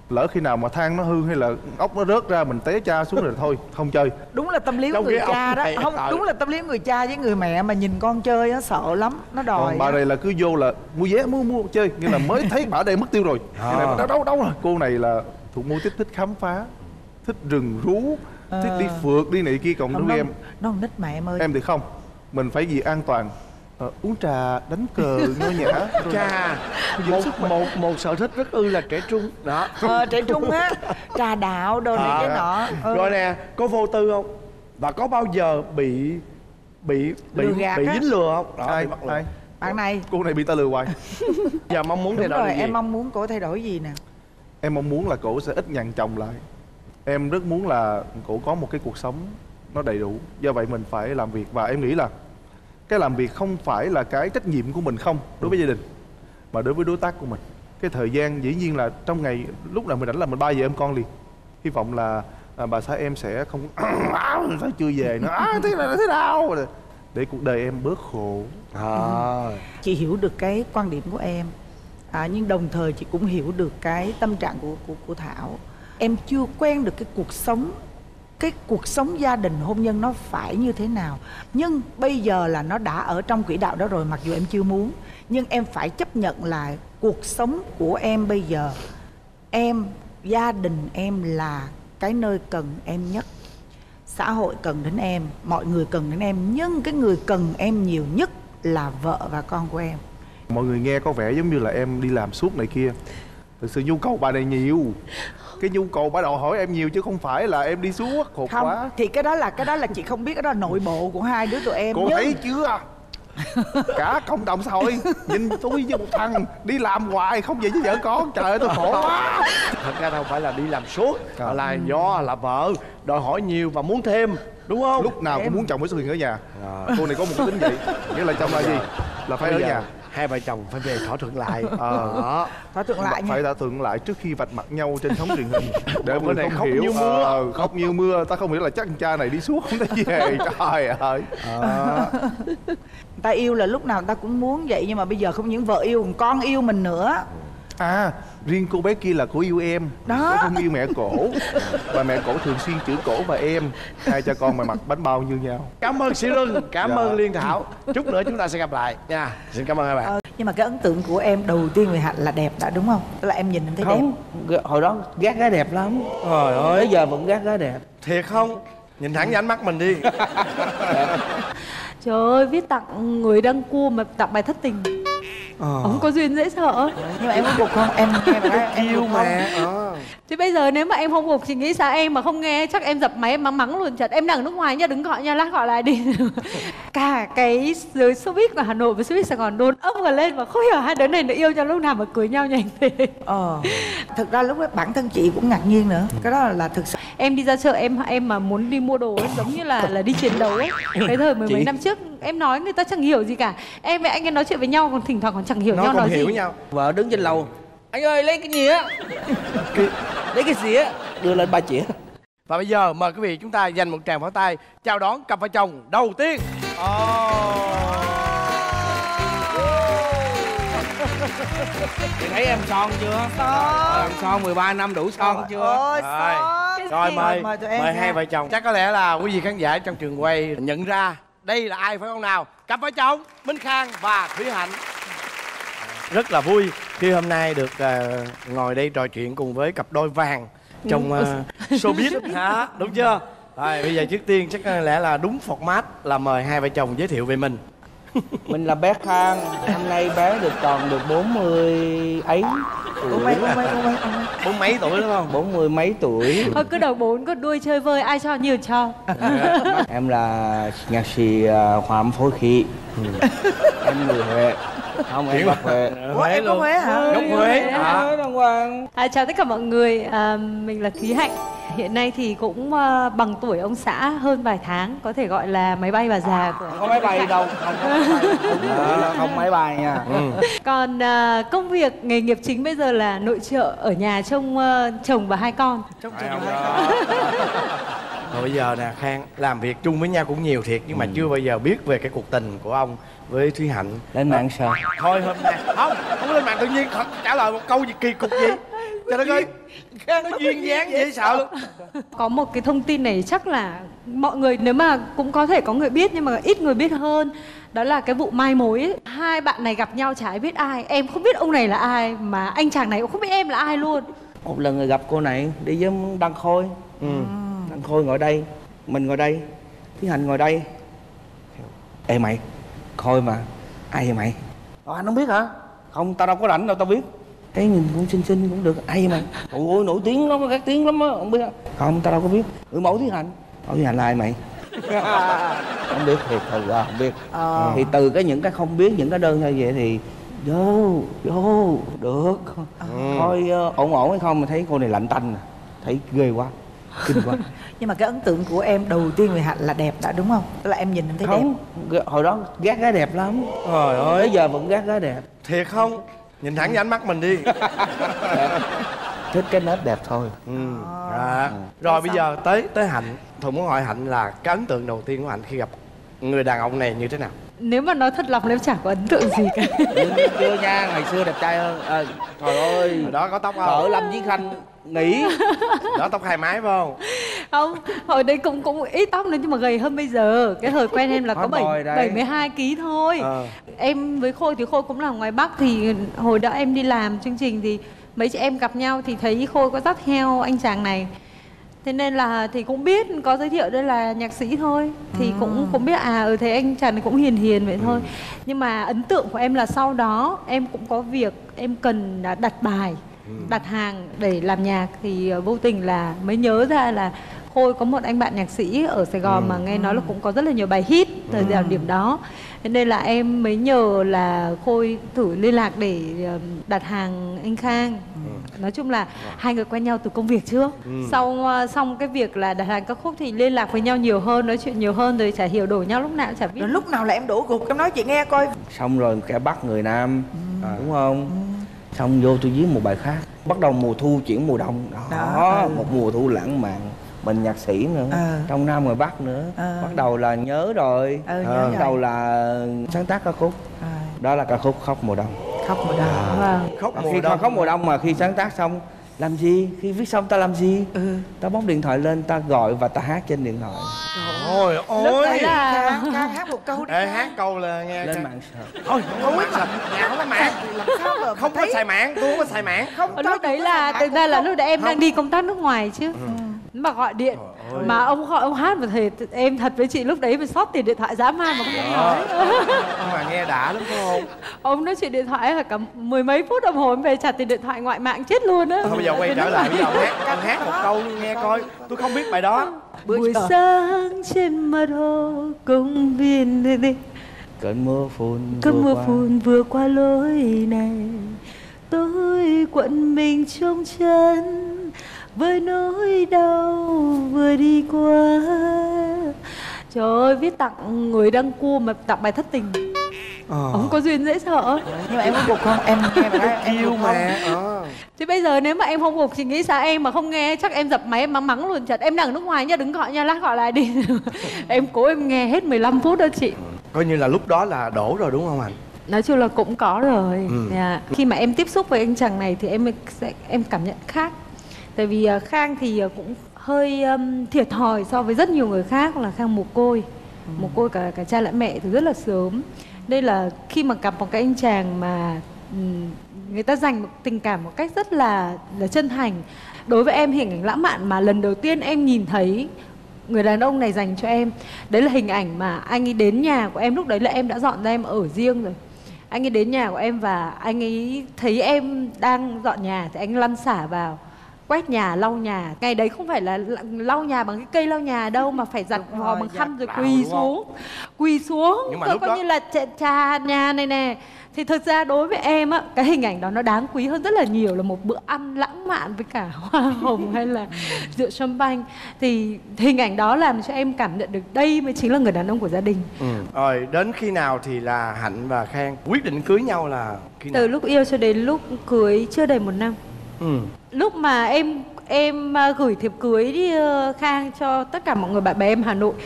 Lỡ khi nào mà than nó hư hay là ốc nó rớt ra mình té cha xuống rồi thôi không chơi. Đúng là tâm lý của người cha đó. Không, đúng là tâm lý của người cha với người mẹ mà nhìn con chơi á sợ lắm, nó đòi. Còn bà này là cứ vô là mua vé mua chơi, nhưng là mới thấy bà đây mất tiêu rồi. Đâu rồi. Cô này là thuộc mô típ thích khám phá, thích rừng rú, thích đi phượt đi này kia. Còn đối với em, nó nít mà em ơi. Em thì không, mình phải gì an toàn. Uống trà, đánh cờ, nho nhã. Chà, một sở thích rất là trẻ trung đó. Trẻ trung á, trà đạo đồ này cái nọ. Rồi nè, có vô tư không? Và có bao giờ bị dính lừa không? Đó, Ai? Bạn này. Cô này bị ta lừa hoài. Giờ mong muốn thay đổi rồi, gì? em mong muốn cổ thay đổi gì nè? Em mong muốn là cổ sẽ ít nhằn chồng lại. Em rất muốn là cổ có một cái cuộc sống nó đầy đủ. Do vậy mình phải làm việc. Và em nghĩ là cái làm việc không phải là cái trách nhiệm của mình không đối với gia đình, mà đối với đối tác của mình. Cái thời gian dĩ nhiên là trong ngày lúc nào mình rảnh là mình 3 giờ em con liền. Hy vọng là bà xã em sẽ không phải chưa về nữa, thế này là thế nào, để cuộc đời em bớt khổ. Chị hiểu được cái quan điểm của em, nhưng đồng thời chị cũng hiểu được cái tâm trạng của Thảo. Em chưa quen được cái cuộc sống gia đình hôn nhân nó phải như thế nào. Nhưng bây giờ là nó đã ở trong quỹ đạo đó rồi, mặc dù em chưa muốn. Nhưng em phải chấp nhận là cuộc sống của em bây giờ, gia đình em là cái nơi cần em nhất. Xã hội cần đến em, mọi người cần đến em. Nhưng cái người cần em nhiều nhất là vợ và con của em. Mọi người nghe có vẻ giống như là em đi làm suốt này kia. Thực sự nhu cầu bà này nhiều. Cái nhu cầu bà đòi hỏi em nhiều chứ không phải là em đi suốt khổ không, quá. thì cái đó là chị không biết, cái đó là nội bộ của hai đứa tụi em. Cô thấy chưa? Cả cộng đồng xã hội nhìn tôi với một thằng đi làm hoài không về với vợ con, trời ơi tôi khổ quá. Thật ra đâu phải là đi làm suốt, mà là do là vợ đòi hỏi nhiều và muốn thêm, đúng không? Lúc nào cũng muốn chồng phải xuất hiện ở nhà. Cô này có một cái tính vậy, nghĩa là chồng là gì? Là phải ở nhà. Hai vợ chồng phải về thỏa thuận lại. Thỏa thuận lại phải thỏa thuận lại trước khi vạch mặt nhau trên sóng truyền hình. Để mọi người không không hiểu. như mưa. Khóc như mưa. Ta không hiểu là chắc con cha này đi suốt không thấy về. Trời ơi. Ta yêu là lúc nào ta cũng muốn vậy, nhưng mà bây giờ không những vợ yêu, còn con yêu mình nữa. Riêng cô bé kia là cô yêu em đó, không yêu mẹ cổ. Và mẹ cổ thường xuyên chửi cổ và em. Hai cha con mà mặc bánh bao như nhau. Cảm ơn Sĩ Luân, cảm ơn Liên Thảo. Chút nữa chúng ta sẽ gặp lại nha. Xin cảm ơn hai bạn. Nhưng mà cái ấn tượng của em đầu tiên về Hạnh là đẹp đã, đúng không? Tức là em nhìn em thấy không, đẹp. Hồi đó gác gái đẹp lắm. Trời ơi, bây giờ vẫn gác gái đẹp. Thiệt không? Nhìn thẳng vào ánh mắt mình đi. Trời ơi, viết tặng người đăng cua mà tặng bài thất tình. Ông có duyên dễ sợ. Nhưng mà em có gục không? Em yêu mà. Thế bây giờ nếu mà em không gục, chị nghĩ sao? Em mà không nghe chắc em dập máy em mắng luôn. Chật em đang ở nước ngoài nha, đừng gọi nha, lát gọi lại đi. Cả cái giới showbiz của Hà Nội với showbiz Sài Gòn đồn ấp cả lên, mà không hiểu hai đứa này nó yêu nhau lúc nào mà cưới nhau nhanh thế. Thực ra lúc đó bản thân chị cũng ngạc nhiên nữa. Cái đó là thực sự. Em đi ra chợ em mà muốn đi mua đồ ấy, giống như là đi chiến đấu ấy. Cái thời mười mấy năm trước em nói người ta chẳng hiểu gì cả. Em với anh ấy nói chuyện với nhau còn thỉnh thoảng còn chẳng hiểu nhau nói gì. Nhau. Vợ đứng trên lầu, anh ơi lấy cái gì á? Lấy cái gì á? Đưa lên 3 chĩa. Và bây giờ mời quý vị chúng ta dành một tràng pháo tay chào đón cặp vợ chồng đầu tiên. Chị thấy em son chưa? Em son 13 năm đủ son chưa? Rồi mời hai vợ chồng. Chắc có lẽ là quý vị khán giả trong trường quay nhận ra đây là ai phải không nào? Cặp vợ chồng Minh Khang và Thúy Hạnh. Rất là vui khi hôm nay được ngồi đây trò chuyện cùng với cặp đôi vàng trong showbiz hả? Đúng chưa? Rồi bây giờ trước tiên chắc có lẽ là đúng format là mời hai vợ chồng giới thiệu về mình. Mình là bé Khang, năm nay bé được tròn được 40 ấy. Bốn mấy tuổi đúng không? 40 mấy tuổi. Thôi cứ đầu 4 có đuôi chơi vơi, ai cho nhiều cho. Em là nhạc sĩ Hòa âm phối khí. Em người Huế. Không, em gốc Huế. Em gốc Huế hả? Gốc Huế. Chào tất cả mọi người, mình là Thúy Hạnh. Hiện nay thì cũng bằng tuổi ông xã hơn vài tháng, có thể gọi là máy bay bà già của. Không máy bay đâu, không máy bay nha. Còn công việc nghề nghiệp chính bây giờ là nội trợ ở nhà trông chồng và hai con. Rồi bây giờ nè Khang, làm việc chung với nhau cũng nhiều thiệt, nhưng mà chưa bao giờ biết về cái cuộc tình của ông với Thúy Hạnh. Lên mạng sao? Thôi hôm nay không lên mạng tự nhiên trả lời một câu gì kỳ cục gì. Trời đất ơi, nó duyên dáng dễ sợ luôn. Có một cái thông tin này chắc là mọi người, nếu mà cũng có thể có người biết nhưng mà ít người biết hơn. Đó là cái vụ mai mối ấy. Hai bạn này gặp nhau chả ai biết ai. Em không biết ông này là ai, mà anh chàng này cũng không biết em là ai luôn. Một lần người gặp cô này đi với Đăng Khôi. Đăng Khôi ngồi đây, mình ngồi đây, Thúy Hạnh ngồi đây. Ê mày, Khôi mà. Ai vậy mày? Anh không biết hả? Không, tao đâu có rảnh đâu, tao biết. Thấy nhìn cũng xinh xinh cũng được. Ai vậy mày? Ôi nổi tiếng lắm, các tiếng lắm á, không biết. Không, tao đâu có biết. Người mẫu Thúy Hạnh. Thúy Hạnh là ai mày? Không biết thiệt, thật ra không biết. Thì từ những cái không biết, những cái đơn như vậy thì vô được. Thôi ổn ổn hay không mà thấy cô này lạnh tanh, thấy ghê quá, kinh quá. Nhưng mà cái ấn tượng của em đầu tiên về Hạnh là đẹp đã, đúng không? Tức là em nhìn em thấy không, đẹp. Hồi đó ghét gái đẹp lắm. Trời ơi, bây giờ vẫn ghét gái đẹp. Thiệt không? Nhìn thẳng vào ánh mắt mình đi. Thích cái nết đẹp thôi. Rồi bây giờ tới Hạnh. Thuận muốn hỏi Hạnh là cái ấn tượng đầu tiên của Hạnh khi gặp người đàn ông này như thế nào? Nếu mà nói thật lòng em chẳng có ấn tượng gì cả. Chưa nha, ngày xưa đẹp trai hơn. Trời ơi, hồi đó có tóc không? Cỡ Lâm Chí Khanh nghĩ. Đó tóc hai mái phải không? Không, hồi đấy cũng ít tóc nữa nhưng mà gầy hơn bây giờ. Cái hồi quen em là có 72 kg thôi. Em với Khôi thì Khôi cũng là ngoài Bắc. Thì hồi đó em đi làm chương trình thì mấy chị em gặp nhau thì thấy Khôi có dắt theo anh chàng này. Thế nên là thì cũng biết, có giới thiệu đây là nhạc sĩ thôi. Thì cũng biết thấy anh chàng này cũng hiền hiền vậy thôi. Nhưng mà ấn tượng của em là sau đó em cũng có việc em cần đặt bài, đặt hàng để làm nhạc. Thì vô tình là mới nhớ ra là Khôi có một anh bạn nhạc sĩ ở Sài Gòn mà nghe nói là cũng có rất là nhiều bài hit thời điểm đó. Thế nên là em mới nhờ là Khôi thử liên lạc để đặt hàng anh Khang. Nói chung là hai người quen nhau từ công việc trước. Xong cái việc là đặt hàng ca khúc thì liên lạc với nhau nhiều hơn, nói chuyện nhiều hơn, rồi chả hiểu đổ nhau lúc nào cũng chả biết. Rồi lúc nào là em đổ gục, em nói chị nghe coi. Xong rồi kẻ bắt người nam, đúng không? Xong vô tôi viết một bài khác. Bắt đầu mùa thu chuyển mùa đông. Đó, một mùa thu lãng mạn. Mình nhạc sĩ nữa, trong Nam ngoài Bắc nữa. Bắt đầu là nhớ rồi. Bắt đầu là sáng tác ca khúc. Đó là ca khúc Khóc Mùa Đông. Khóc Mùa Đông. Khóc Mùa Đông mà khi sáng tác xong làm gì? Khi viết xong ta làm gì? Ta bấm điện thoại lên, ta gọi và ta hát trên điện thoại. Ôi ôi, Khang hát một câu đi. Hát câu là nghe lên mạng sợ. Thôi không biết sạch, nhà không có mạng. Không có xài mạng, tôi không có xài mạng. Lúc đấy là thực ra là lúc đấy em đang đi công tác nước ngoài chứ. Mà gọi điện mà ông gọi ông hát mà thề em thật với chị lúc đấy mà sót tiền điện thoại dã man mà không dám nói. Mà nghe đã lắm phải không? Ông nói chuyện điện thoại là cả mười mấy phút đồng hồ em về trả tiền điện thoại ngoại mạng chết luôn á. Bây giờ quay trở lại, bây giờ ông hát một câu nghe coi. Tôi không biết bài đó. Buổi sáng trên mặt hồ công viên đi. Cơn mưa phùn vừa qua lối này, tôi quặn mình trong chân với nỗi đau vừa đi qua. Trời ơi, viết tặng người đăng cua mà tặng bài thất tình. Ông có duyên dễ sợ. Nhưng mà em có gục không? Em nghe bài đó em yêu mà. Thì bây giờ nếu mà em không gục chị nghĩ sao em mà không nghe chắc em dập máy em mắng luôn chật. Em đang ở nước ngoài nha, đừng gọi nha, lát gọi lại đi. Em cố em nghe hết 15 phút đó chị. Coi như là lúc đó là đổ rồi đúng không anh? Nói chung là cũng có rồi. Khi mà em tiếp xúc với anh chàng này thì em cảm nhận khác. Tại vì Khang thì cũng hơi thiệt thòi so với rất nhiều người khác, là Khang mồ côi. Mồ côi cả cha lẫn mẹ từ rất là sớm. Đây là khi mà gặp một cái anh chàng mà người ta dành một tình cảm một cách rất là chân thành. Đối với em hình ảnh lãng mạn mà lần đầu tiên em nhìn thấy người đàn ông này dành cho em, đấy là hình ảnh mà anh ấy đến nhà của em. Lúc đấy là em đã dọn ra em ở riêng rồi. Anh ấy đến nhà của em và anh ấy thấy em đang dọn nhà thì anh lăn xả vào quét nhà, lau nhà. Ngày đấy không phải là lau nhà bằng cái cây lau nhà đâu mà phải giặt vò bằng khăn rồi quỳ xuống. Nhưng mà lúc coi đó như là trà nhà này nè. Thì thực ra đối với em á, cái hình ảnh đó nó đáng quý hơn rất là nhiều là một bữa ăn lãng mạn với cả hoa hồng hay là rượu champagne. Thì hình ảnh đó làm cho em cảm nhận được đây mới chính là người đàn ông của gia đình. Rồi đến khi nào thì là Hạnh và Khang quyết định cưới nhau là khi nào? Từ lúc yêu cho đến lúc cưới chưa đầy 1 năm. Lúc mà em gửi thiệp cưới đi Khang cho tất cả mọi người bạn bè em Hà Nội,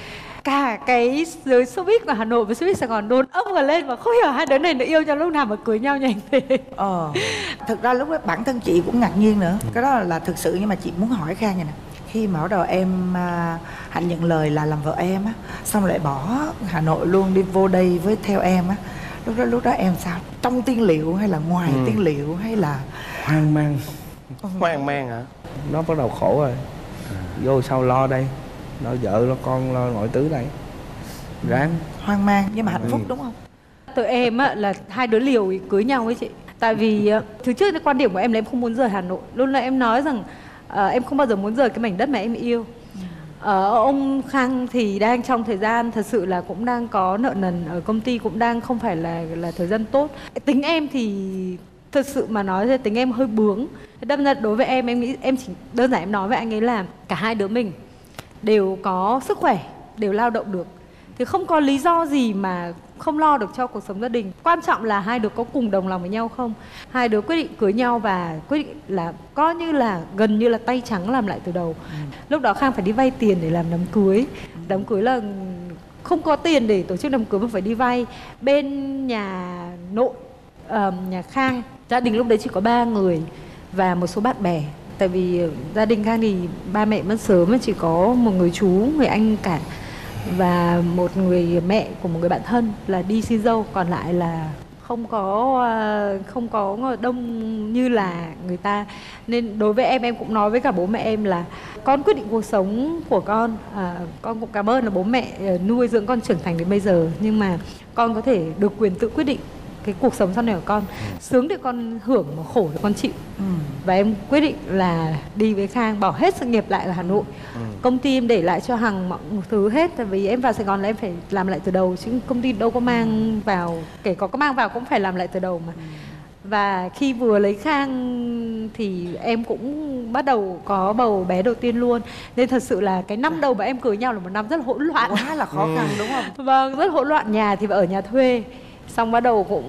cả cái giới showbiz của Hà Nội với showbiz Sài Gòn đồn ấp gần lên, và không hiểu hai đứa này nó yêu nhau lúc nào mà cưới nhau nhanh thế. Thực ra lúc đó bản thân chị cũng ngạc nhiên nữa. Cái đó là thực sự, nhưng mà chị muốn hỏi Khang vậy nè. Khi mà bắt đầu em Hạnh nhận lời là làm vợ em á, xong lại bỏ Hà Nội luôn đi vô đây với theo em á, lúc đó em sao? Trong tiên liệu hay là ngoài tiên liệu hay là hoang mang? Hoang mang hả? Nó bắt đầu khổ rồi. Vô sau lo đây, lo vợ, lo con, lo mọi thứ đây. Ráng. Hoang mang nhưng mà hạnh phúc đúng không? Tụi em á là hai đứa liều cưới nhau ấy chị. Tại vì thứ trước cái quan điểm của em là em không muốn rời Hà Nội. Luôn là em nói rằng em không bao giờ muốn rời cái mảnh đất mà em yêu. Ông Khang thì đang trong thời gian thật sự là cũng đang có nợ nần ở công ty, cũng đang không phải là thời gian tốt. Tính em thì thật sự mà nói thì tính em hơi bướng. Đâm ra đối với em nghĩ em chỉ đơn giản em nói với anh ấy là cả hai đứa mình đều có sức khỏe, đều lao động được, thì không có lý do gì mà không lo được cho cuộc sống gia đình. Quan trọng là hai đứa có cùng đồng lòng với nhau không. Hai đứa quyết định cưới nhau và quyết định là coi như là gần như là tay trắng làm lại từ đầu. Lúc đó Khang phải đi vay tiền để làm đám cưới. Đám cưới là không có tiền để tổ chức đám cưới mà phải đi vay. Bên nhà nội, nhà Khang, gia đình lúc đấy chỉ có 3 người và một số bạn bè. Tại vì gia đình Khang thì ba mẹ mất sớm, mà chỉ có một người chú, người anh cả, và một người mẹ của một người bạn thân là đi xin dâu. Còn lại là không có đông như là người ta. Nên đối với em cũng nói với cả bố mẹ em là con quyết định cuộc sống của con. Con cũng cảm ơn là bố mẹ nuôi dưỡng con trưởng thành đến bây giờ, nhưng mà con có thể được quyền tự quyết định cái cuộc sống sau này của con. Sướng thì con hưởng, mà khổ thì con chịu. Và em quyết định là đi với Khang, bỏ hết sự nghiệp lại ở Hà Nội. Công ty em để lại cho Hằng mọi thứ hết. Tại vì em vào Sài Gòn là em phải làm lại từ đầu, chứ công ty đâu có mang vào, kể có mang vào cũng phải làm lại từ đầu mà. Và khi vừa lấy Khang thì em cũng bắt đầu có bầu bé đầu tiên luôn. Nên thật sự là cái năm đầu mà em cưới nhau là một năm rất là hỗn loạn. Quá là khó khăn đúng không? Vâng, rất hỗn loạn. Nhà thì ở nhà thuê, xong bắt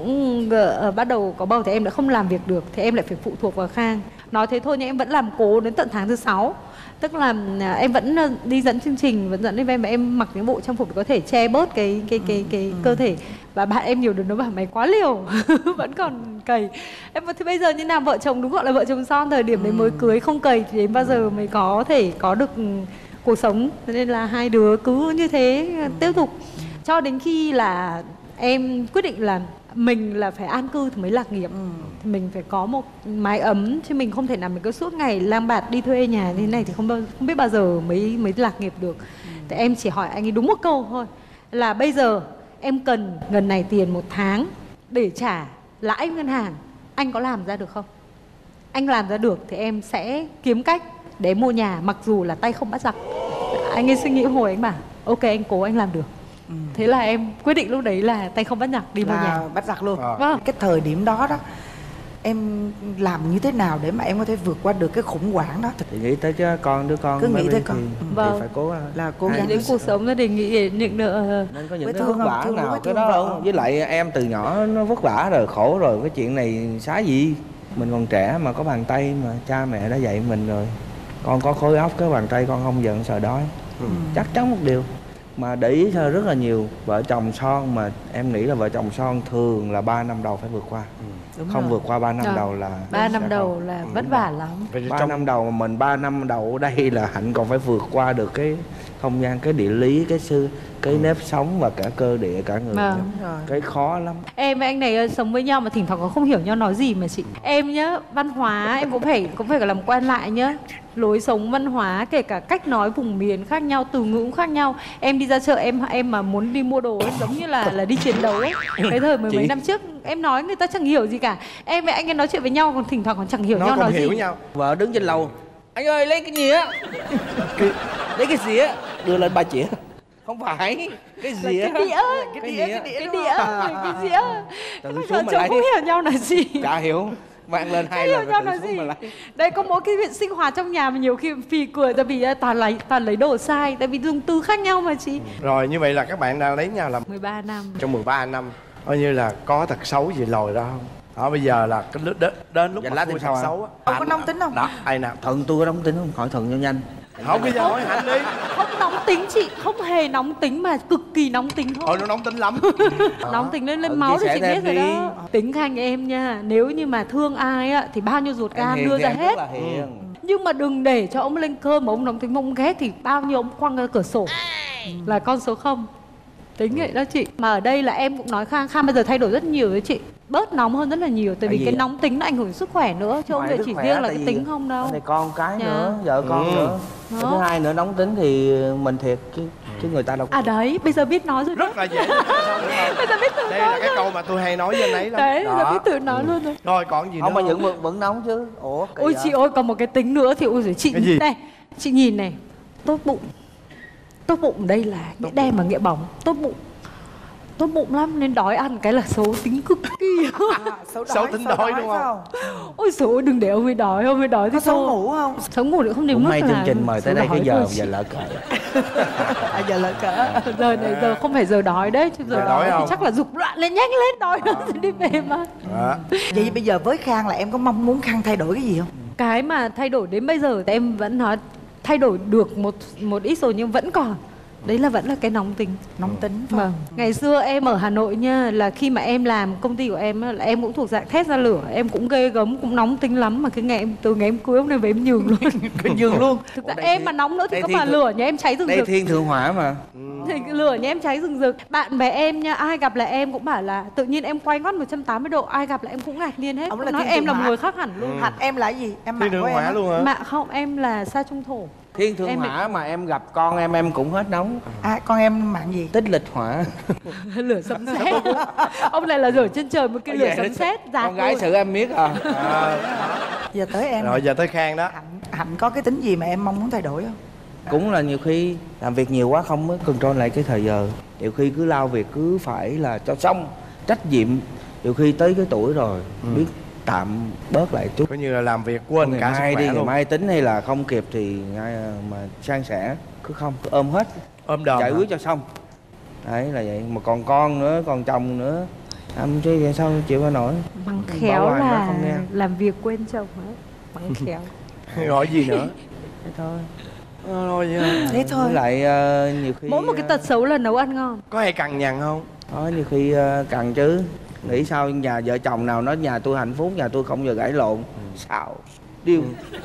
đầu có bầu thì em đã không làm việc được, thì em lại phải phụ thuộc vào Khang. Nói thế thôi nhưng em vẫn làm cố đến tận tháng thứ 6. Tức là em vẫn đi dẫn chương trình, vẫn dẫn event, mà em mặc những bộ trang phục để có thể che bớt cái cơ thể. Và bạn em nhiều đứa nó bảo mày quá liều vẫn còn cày. Em thì bây giờ như nào, vợ chồng đúng gọi là vợ chồng son, thời điểm đấy mới cưới không cày thì đến bao giờ mới có thể có được cuộc sống. Nên là hai đứa cứ như thế tiếp tục cho đến khi là em quyết định là mình là phải an cư thì mới lạc nghiệp. Thì mình phải có một mái ấm, chứ mình không thể nào mình cứ suốt ngày lang bạt đi thuê nhà như thế này thì không biết bao giờ mới lạc nghiệp được. Thì em chỉ hỏi anh ấy đúng một câu thôi, là bây giờ em cần ngần này tiền một tháng để trả lãi ngân hàng, anh có làm ra được không? Anh làm ra được thì em sẽ kiếm cách để mua nhà, mặc dù là tay không bắt giặc. Anh ấy suy nghĩ hồi, anh bảo ok anh cố, anh làm được. Thế là em quyết định lúc đấy là tay không bắt giặc đi mua nhà. Bắt giặc luôn. Vâng. Cái thời điểm đó em làm như thế nào để mà em có thể vượt qua được cái khủng hoảng đó? Thì nghĩ tới chứ đứa con cứ nghĩ tới con thì vâng. phải cố là cố gắng đến cuộc sống gia đình, nghĩ đến những nợ. Nên có những cái vất vả nào cái đó không? Với lại em từ nhỏ nó vất vả rồi, khổ rồi, cái chuyện này xá gì. Mình còn trẻ mà có bàn tay mà cha mẹ đã dạy mình rồi. Con có khối óc, cái bàn tay con không giận sợ đói. Chắc chắn một điều mà để ý thôi, rất là nhiều vợ chồng son mà em nghĩ là vợ chồng son thường là 3 năm đầu phải vượt qua. Không rồi. Vượt qua 3 năm đầu là 3 năm đầu là vất vả lắm. 3 năm đầu mà mình 3 năm đầu ở đây là Hạnh còn phải vượt qua được cái không gian, cái địa lý, cái nếp sống và cả cơ địa cả người. Cái khó lắm. Em với anh này sống với nhau mà thỉnh thoảng còn không hiểu nhau nói gì mà chị. Em nhá, văn hóa em cũng phải làm quen lại nhá. Lối sống văn hóa, kể cả cách nói vùng miền khác nhau, từ ngữ cũng khác nhau. Em đi ra chợ em mà muốn đi mua đồ ấy, giống như là đi chiến đấu ấy. Cái thời mấy năm trước em nói người ta chẳng hiểu gì cả. Em với anh ấy nói chuyện với nhau còn thỉnh thoảng còn chẳng hiểu nhau nói gì. Nhau. Vợ đứng trên lầu, anh ơi lấy cái gì á? Lấy cái gì á? Đưa lên 3 chĩa. Không phải cái gì á? Cái đĩa. Vợ chồng không hiểu nhau nói gì. Chả hiểu. Mang lên 2 lần rồi tự xuống mà lấy. Đây có mỗi cái chuyện sinh hoạt trong nhà mà nhiều khi phì cười, tại vì toàn lấy đồ sai, tại vì dùng từ khác nhau mà chị. Rồi như vậy là các bạn đang lấy nhau là 13 năm. Trong 13 năm coi như là có tật xấu gì lòi ra không? Đó bây giờ là cái đến lúc mà lá vui sao tật xấu á. Có nóng tính không? Đó, ai nào? Thuận tôi có nóng tính không? Hỏi Thuận cho nhanh. Không, bây giờ hỏi Hạnh đi. Không nóng tính chị, không hề nóng tính mà cực kỳ nóng tính thôi. Nó nóng tính lắm. Nóng tính lên máu thì chị biết rồi đó. Tính Khanh em nha, nếu như mà thương ai á thì bao nhiêu ruột gan đưa ra hết. Nhưng mà đừng để cho ông lên cơn mà ông nóng tính mà ông ghét thì bao nhiêu ông quăng ra cửa sổ là con số 0. Tính vậy đó chị. Mà ở đây là em cũng nói Khang bây giờ thay đổi rất nhiều đấy chị. Bớt nóng hơn rất là nhiều. Tại vì cái nóng tính nó ảnh hưởng đến sức khỏe nữa. Chứ không phải chỉ riêng là cái tính không đâu. Này con cái nữa, vợ con nữa. Thứ hai nữa, nóng tính thì mình thiệt chứ người ta đâu có. Đấy, bây giờ biết nói rồi. Rất là dễ. Bây giờ biết tự đây nói. Đây là cái câu mà tôi hay nói với anh ấy lắm. Đấy, bây giờ biết tự nói luôn rồi. Rồi còn gì nữa không? Mà vẫn nóng chứ. Ủa ôi chị ơi, còn một cái tính nữa thì ôi giời chị. Cái gì? Này, chị nhìn này. Tốt bụng. Tốt bụng đây là nghĩa đen mà nghĩa bóng. Tốt bụng lắm nên đói ăn cái là xấu tính cực kỳ. Xấu tính đói đúng không? Ôi xấu, đừng để ông ấy đói thì xấu ngủ không? Xấu ngủ thì không đến mức là. Hôm nay chương trình mời tới đây cái giờ lỡ cỡ. Giờ lỡ cỡ. Giờ này giờ không phải giờ đói đấy, chứ giờ đói thì chắc là giục loạn lên, nhanh lên đói rồi đi về mà. Vậy bây giờ với Khang là em có mong muốn Khang thay đổi cái gì không? Cái mà thay đổi đến bây giờ thì em vẫn nói thay đổi được một ít rồi nhưng vẫn còn. Đấy là vẫn là cái nóng tính. Vâng. Ngày xưa em ở Hà Nội nha, là khi mà em làm công ty của em là em cũng thuộc dạng thét ra lửa, em cũng ghê gớm, cũng nóng tính lắm, mà từ ngày em cưới hôm nay về em nhường luôn. Nhường luôn. Thực ra em mà nóng nữa thì có mà lửa nhà em cháy rừng rực. Đây thiên thượng hỏa mà. Thì lửa nhà em cháy rừng rực. Bạn bè em nha, ai gặp là em cũng bảo là tự nhiên em quay ngoắt 180 độ, ai gặp là em cũng ngạc nhiên hết. Ông nói em là một người khác hẳn luôn. Hạnh em là gì? Em thiên thượng hỏa luôn hả? Mạ không, em là sa trung thổ. Thiên thượng hỏa mà em gặp con em cũng hết nóng. Con em mạng gì? Tích lịch hỏa. Lửa sấm sét. Ông này là rửa trên trời một cái lửa sấm sét. Con gái xử em biết à. Giờ tới em. Rồi giờ tới Khang đó. Hạnh có cái tính gì mà em mong muốn thay đổi không? Cũng là nhiều khi làm việc nhiều quá không có control lại cái thời giờ. Nhiều khi cứ lao việc cứ phải là cho xong trách nhiệm. Nhiều khi tới cái tuổi rồi biết tạm bớt lại chút. Coi như là làm việc quên cả sức khỏe đi, luôn. Ngày mai tính hay là không kịp thì mà san sẻ cứ ôm hết, ôm đòn giải quyết cho xong. Đấy là vậy. Mà còn con nữa, còn chồng nữa, chứ vậy sao chịu có nổi. Bằng khéo là làm việc quên chồng á. Bằng khéo. Gọi gì nữa? Thế thôi. Thế thôi. Với lại nhiều khi mỗi một cái tật xấu là nấu ăn ngon. Có hay cằn nhằn không? Có, nhiều khi cằn chứ. Nghĩ sao nhà vợ chồng nào nói nhà tôi hạnh phúc, nhà tôi không giờ gãy lộn. Sao điêu.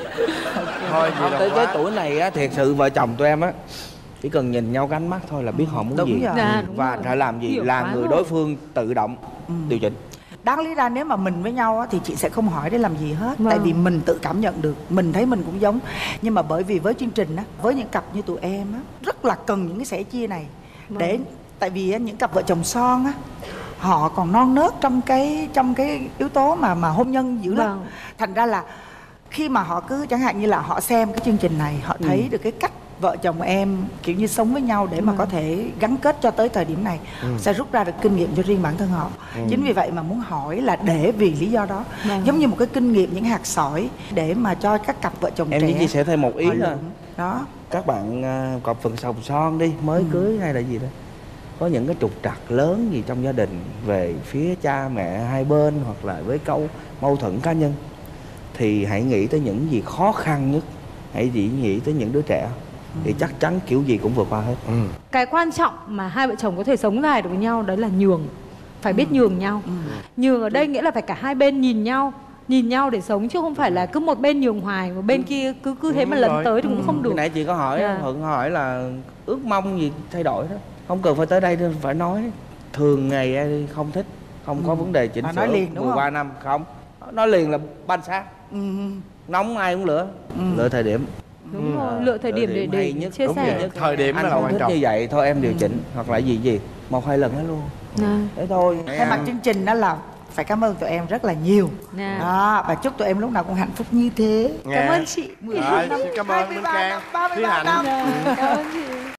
Thôi không, tới cái tuổi này á, thiệt sự vợ chồng tụi em á chỉ cần nhìn nhau cái ánh mắt thôi là biết họ muốn gì và phải làm gì, là người đối phương tự động điều chỉnh. Đáng lý ra nếu mà mình với nhau á, thì chị sẽ không hỏi để làm gì hết. Tại vì mình tự cảm nhận được, mình thấy mình cũng giống. Nhưng mà bởi vì với chương trình á, với những cặp như tụi em á, rất là cần những cái sẻ chia này. Để tại vì á, những cặp vợ chồng son á, họ còn non nớt trong cái yếu tố mà hôn nhân dữ lắm. Thành ra là khi mà họ cứ chẳng hạn như là họ xem cái chương trình này, họ thấy được cái cách vợ chồng em kiểu như sống với nhau để mà có thể gắn kết cho tới thời điểm này, sẽ rút ra được kinh nghiệm cho riêng bản thân họ. Chính vì vậy mà muốn hỏi là để vì lý do đó, giống như một cái kinh nghiệm, những hạt sỏi để mà cho các cặp vợ chồng em trẻ. chỉ chia sẻ thêm một ý là đó, các bạn cặp phần sòng son đi, mới cưới hay là gì đó, có những cái trục trặc lớn gì trong gia đình về phía cha mẹ hai bên hoặc là với câu mâu thuẫn cá nhân, thì hãy nghĩ tới những gì khó khăn nhất, hãy nghĩ tới những đứa trẻ thì chắc chắn kiểu gì cũng vượt qua hết. Cái quan trọng mà hai vợ chồng có thể sống dài được với nhau đấy là nhường, phải biết nhường nhau. Nhường ở đây nghĩa là phải cả hai bên nhìn nhau để sống, chứ không phải là cứ một bên nhường hoài, một bên kia cứ thế mà lấn tới thì cũng không được. Hồi nãy chị có hỏi, Thuận hỏi là ước mong gì thay đổi đó, không cần phải tới đây nên phải nói. Thường ngày không thích, không có vấn đề chỉnh sửa 13 năm không, nói liền là banh xác. Nóng ai cũng lựa, lựa thời điểm. Đúng rồi, lựa thời điểm để chia sẻ. Thời điểm là quan trọng. Như vậy thôi em điều chỉnh, hoặc là gì 1-2 lần hết luôn. Thế thôi. Thay mặt chương trình đó là phải cảm ơn tụi em rất là nhiều. Đó, và chúc tụi em lúc nào cũng hạnh phúc như thế. Cảm ơn chị. Cảm ơn Minh Khang, Thúy Hạnh. Cảm ơn chị.